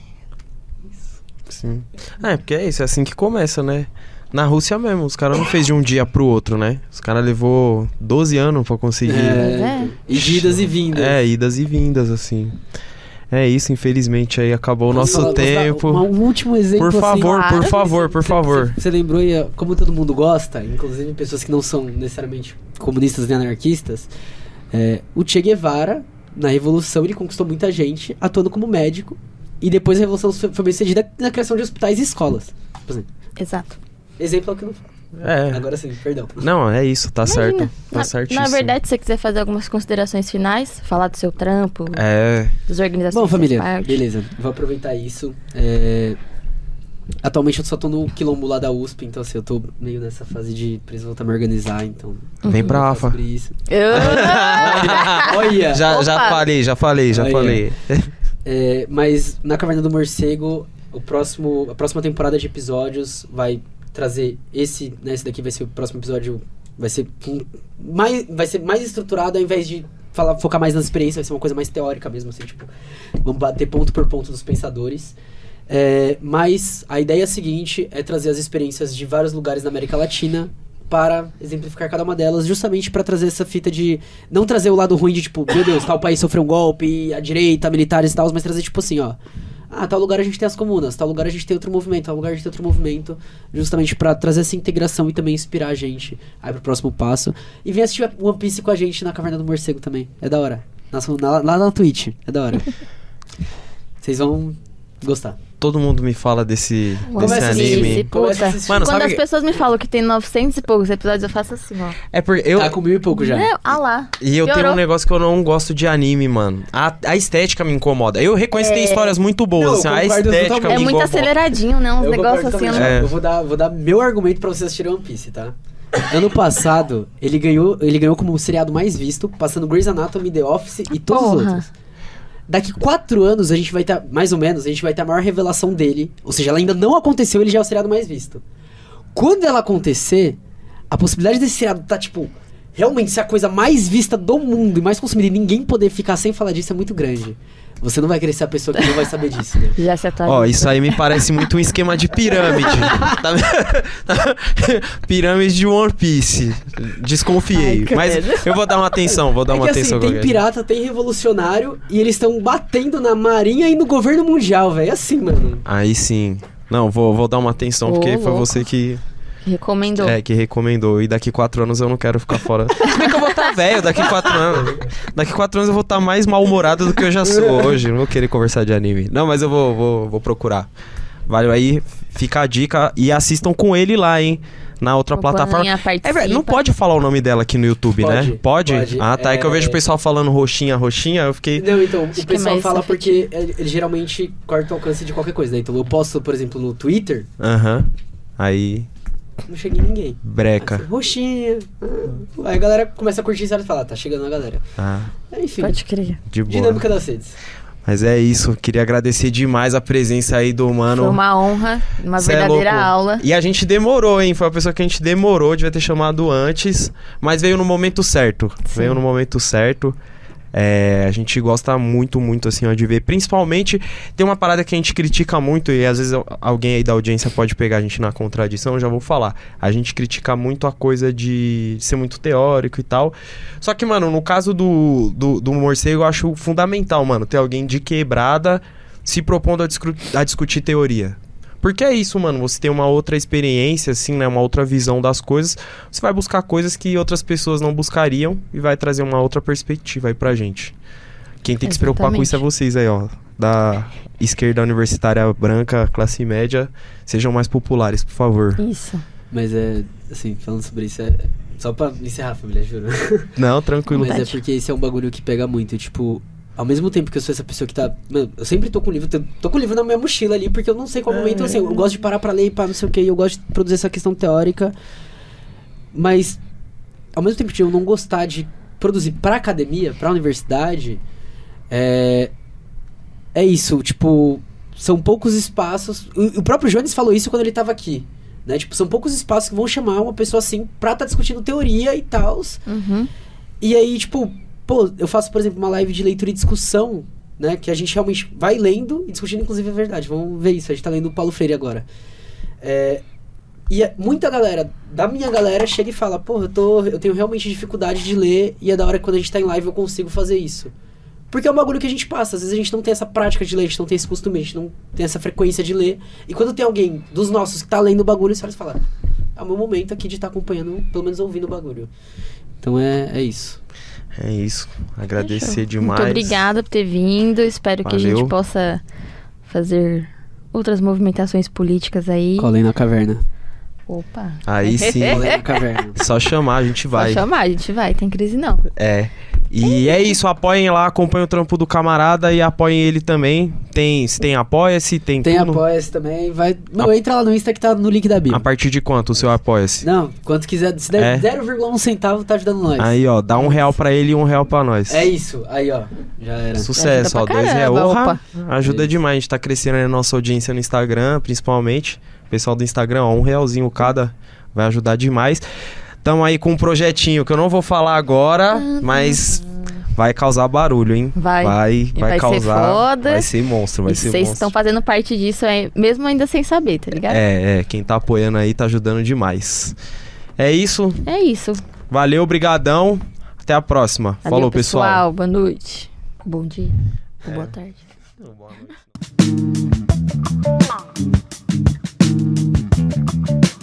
Sim. É, porque é isso, é assim que começa, né? Na Rússia mesmo, os caras não fez de um dia pro outro, né? Os caras levou doze anos pra conseguir. É. É. E de idas e vindas. É, idas e vindas, assim. É isso, infelizmente, aí acabou o nosso Posso falar- tempo. posso dar Um último exemplo. Por favor, assim, por Claro. favor, por favor. Você lembrou, e, uh, como todo mundo gosta, inclusive pessoas que não são necessariamente comunistas nem anarquistas, é, o Che Guevara, na Revolução, ele conquistou muita gente atuando como médico, e depois a Revolução foi foi bem sucedida na criação de hospitais e escolas. Por exemplo. Exato. Exemplo é o que eu não falo. É. Agora sim, perdão. Não, é isso, tá Imagina. certo. Tá na, certíssimo. na verdade, se você quiser fazer algumas considerações finais, falar do seu trampo, É. das organizações Bom, que você família, faz parte. beleza. Vou aproveitar isso. É, Atualmente eu só tô no quilombo lá da U S P, então assim, eu tô meio nessa fase de preciso voltar a me organizar, então... Vem pra vou falar AFA. sobre isso. Eu... Olha! Já, já Opa. falei, já falei, já Aí, falei. É, mas na Caverna do Morcego, o próximo, a próxima temporada de episódios vai trazer esse, né, esse daqui vai ser o próximo episódio, vai ser com mais, vai ser mais estruturado, ao invés de falar, focar mais na experiência, vai ser uma coisa mais teórica mesmo, assim, tipo, vamos bater ponto por ponto dos pensadores. É, mas a ideia seguinte é trazer as experiências de vários lugares na América Latina para exemplificar cada uma delas, justamente para trazer essa fita de não trazer o lado ruim de tipo, meu Deus, tal país sofreu um golpe, a direita, militares e tal, mas trazer tipo assim, ó, ah, tal lugar a gente tem as comunas, tal lugar a gente tem outro movimento, tal lugar a gente tem outro movimento, justamente para trazer essa integração e também inspirar a gente aí pro próximo passo. E vem assistir One Piece com a gente na Caverna do Morcego também, é da hora, na, na, lá na Twitch, é da hora. Vocês vão gostar. Todo mundo me fala desse, One desse Piece, anime. Começa a puta. assistir. Mano, Quando sabe as que- pessoas me falam que tem novecentos e poucos episódios, eu faço assim, ó. É porque eu. Tá com mil e pouco já. É, ah lá. E eu tenho Piorou. um negócio que eu não gosto de anime, mano. A, a estética me incomoda. Eu reconheço que tem É. histórias muito boas, Não, eu assim, a concordo estética totalmente. É me muito incomoda. aceleradinho, né? Uns Eu negócios concordo assim, também. ó. É. Eu vou dar, vou dar meu argumento pra vocês assistirem One Piece, tá? Ano passado, ele ganhou, ele ganhou como o seriado mais visto, passando Grey's Anatomy, The Office e todos os Porra. outros. Daqui quatro anos, a gente vai ter, mais ou menos, a gente vai ter a maior revelação dele. Ou seja, ela ainda não aconteceu, ele já é o seriado mais visto. Quando ela acontecer, a possibilidade desse seriado tá, tipo, realmente ser a coisa mais vista do mundo e mais consumida e ninguém poder ficar sem falar disso é muito grande. Você não vai querer ser a pessoa que não vai saber disso, né? Já se atualiza. Ó, isso aí me parece muito um esquema de pirâmide. Tá- pirâmide de One Piece. Desconfiei. Ai, Mas credo. eu vou dar uma atenção, vou dar É uma que atenção. assim, tem qualquer- pirata, tem revolucionário e eles estão batendo na marinha e no governo mundial, velho. É assim, mano. Aí sim. Não, vou, vou dar uma atenção, Ô, porque foi louco. você que, Recomendou. é, que recomendou. E daqui quatro anos eu não quero ficar fora. Se bem que eu vou estar velho daqui quatro anos. Daqui quatro anos eu vou estar mais mal-humorado do que eu já sou hoje. Não vou querer conversar de anime. Não, mas eu vou, vou, vou procurar. Valeu aí, fica a dica. E assistam com ele lá, hein? Na outra Acompanha, plataforma. É, participa. velho, não pode falar o nome dela aqui no YouTube, Pode, né? Pode? pode. Ah, tá. É, que eu É- vejo o pessoal falando roxinha, roxinha. Eu fiquei. Não, então, Acho o que é pessoal mais fala afetivo. porque ele, ele geralmente corta o alcance de qualquer coisa, né? Então eu posto, por exemplo, no Twitter, Aham. Aí. não chega em ninguém. Breca. Assim, roxinha. ah. Aí a galera começa a curtir e fala, ah, tá chegando a galera. Ah, Enfim, Pode crer. de boa. dinâmica das redes. Mas é isso. Queria agradecer demais a presença aí do mano. Foi uma honra, uma Cê é verdadeira louco. aula. E a gente demorou, hein? Foi uma pessoa que a gente demorou, devia ter chamado antes. Mas veio no momento certo. Sim. Veio no momento certo. É, a gente gosta muito, muito, assim, ó, de ver. Principalmente, tem uma parada que a gente critica muito, e às vezes alguém aí da audiência pode pegar a gente na contradição, eu já vou falar. A gente critica muito a coisa de ser muito teórico e tal. Só que, mano, no caso do, do, do morcego, eu acho fundamental, mano, ter alguém de quebrada se propondo a, discu a discutir teoria. Porque é isso, mano, você tem uma outra experiência, assim, né, uma outra visão das coisas, você vai buscar coisas que outras pessoas não buscariam e vai trazer uma outra perspectiva aí pra gente. Quem tem que se preocupar com isso é vocês aí, ó, da esquerda universitária branca, classe média, sejam mais populares, por favor. Isso. Mas é, assim, falando sobre isso, é só pra encerrar, família, juro. Não, tranquilo. Mas é porque esse é um bagulho que pega muito, tipo... Ao mesmo tempo que eu sou essa pessoa que tá... Mano, eu sempre tô com o livro, tô, tô com o livro na minha mochila ali, porque eu não sei qual momento, assim, eu gosto de parar pra ler e pá, não sei o que, eu gosto de produzir essa questão teórica, mas ao mesmo tempo de eu não gostar de produzir pra academia, pra universidade, é... É isso, tipo, são poucos espaços... O, o próprio Jones falou isso quando ele tava aqui, né? Tipo, são poucos espaços que vão chamar uma pessoa assim pra tá discutindo teoria e tal. Uhum. E aí, tipo... Pô, eu faço, por exemplo, uma live de leitura e discussão, né? Que a gente realmente vai lendo e discutindo, inclusive, a verdade. Vamos ver isso, a gente tá lendo o Paulo Freire agora. É, e é, muita galera, da minha galera, chega e fala, pô, eu, tô, eu tenho realmente dificuldade de ler e é da hora que quando a gente tá em live eu consigo fazer isso. Porque é um bagulho que a gente passa, às vezes a gente não tem essa prática de ler, a gente não tem esse costume, a gente não tem essa frequência de ler. E quando tem alguém dos nossos que tá lendo o bagulho, você fala, é o meu momento aqui de estar tá acompanhando, pelo menos ouvindo o bagulho. Então é, é isso. É isso. Agradecer Fechou. demais. Muito obrigada por ter vindo. Espero Valeu. que a gente possa fazer outras movimentações políticas aí. Colhem na caverna. Opa. Aí sim. Colhem na caverna. Só chamar, a gente vai. Só chamar, a gente vai. Tem crise não. É. E é isso, apoiem lá, acompanhem o trampo do camarada e apoiem ele também. Tem, se tem apoia-se, tem, Tem tudo. apoia-se também. Vai... Não, entra lá no Insta que tá no link da bio. A partir de quanto o seu apoia-se? Não, quanto quiser. Se der É. zero vírgula um centavo, tá ajudando nós. Aí, ó, dá um real pra ele e um real pra nós. É isso. Aí, ó. Já era. Sucesso, ó, Ajuda pra dois reais. caramba, Orra, opa. ajuda Isso. demais. A gente tá crescendo aí a nossa audiência no Instagram, principalmente. O pessoal do Instagram, ó, um realzinho cada vai ajudar demais. Tamo aí com um projetinho que eu não vou falar agora, mas vai causar barulho, hein? Vai. Vai, E vai, vai ser causar. foda. Vai ser monstro, vai E ser vocês monstro. estão fazendo parte disso, é, mesmo ainda sem saber, tá ligado? É, é, quem tá apoiando aí tá ajudando demais. É isso. É isso. Valeu, brigadão. Até a próxima. Valeu, Falou, pessoal. Boa noite. Bom dia. Ou boa tarde. Não, boa noite.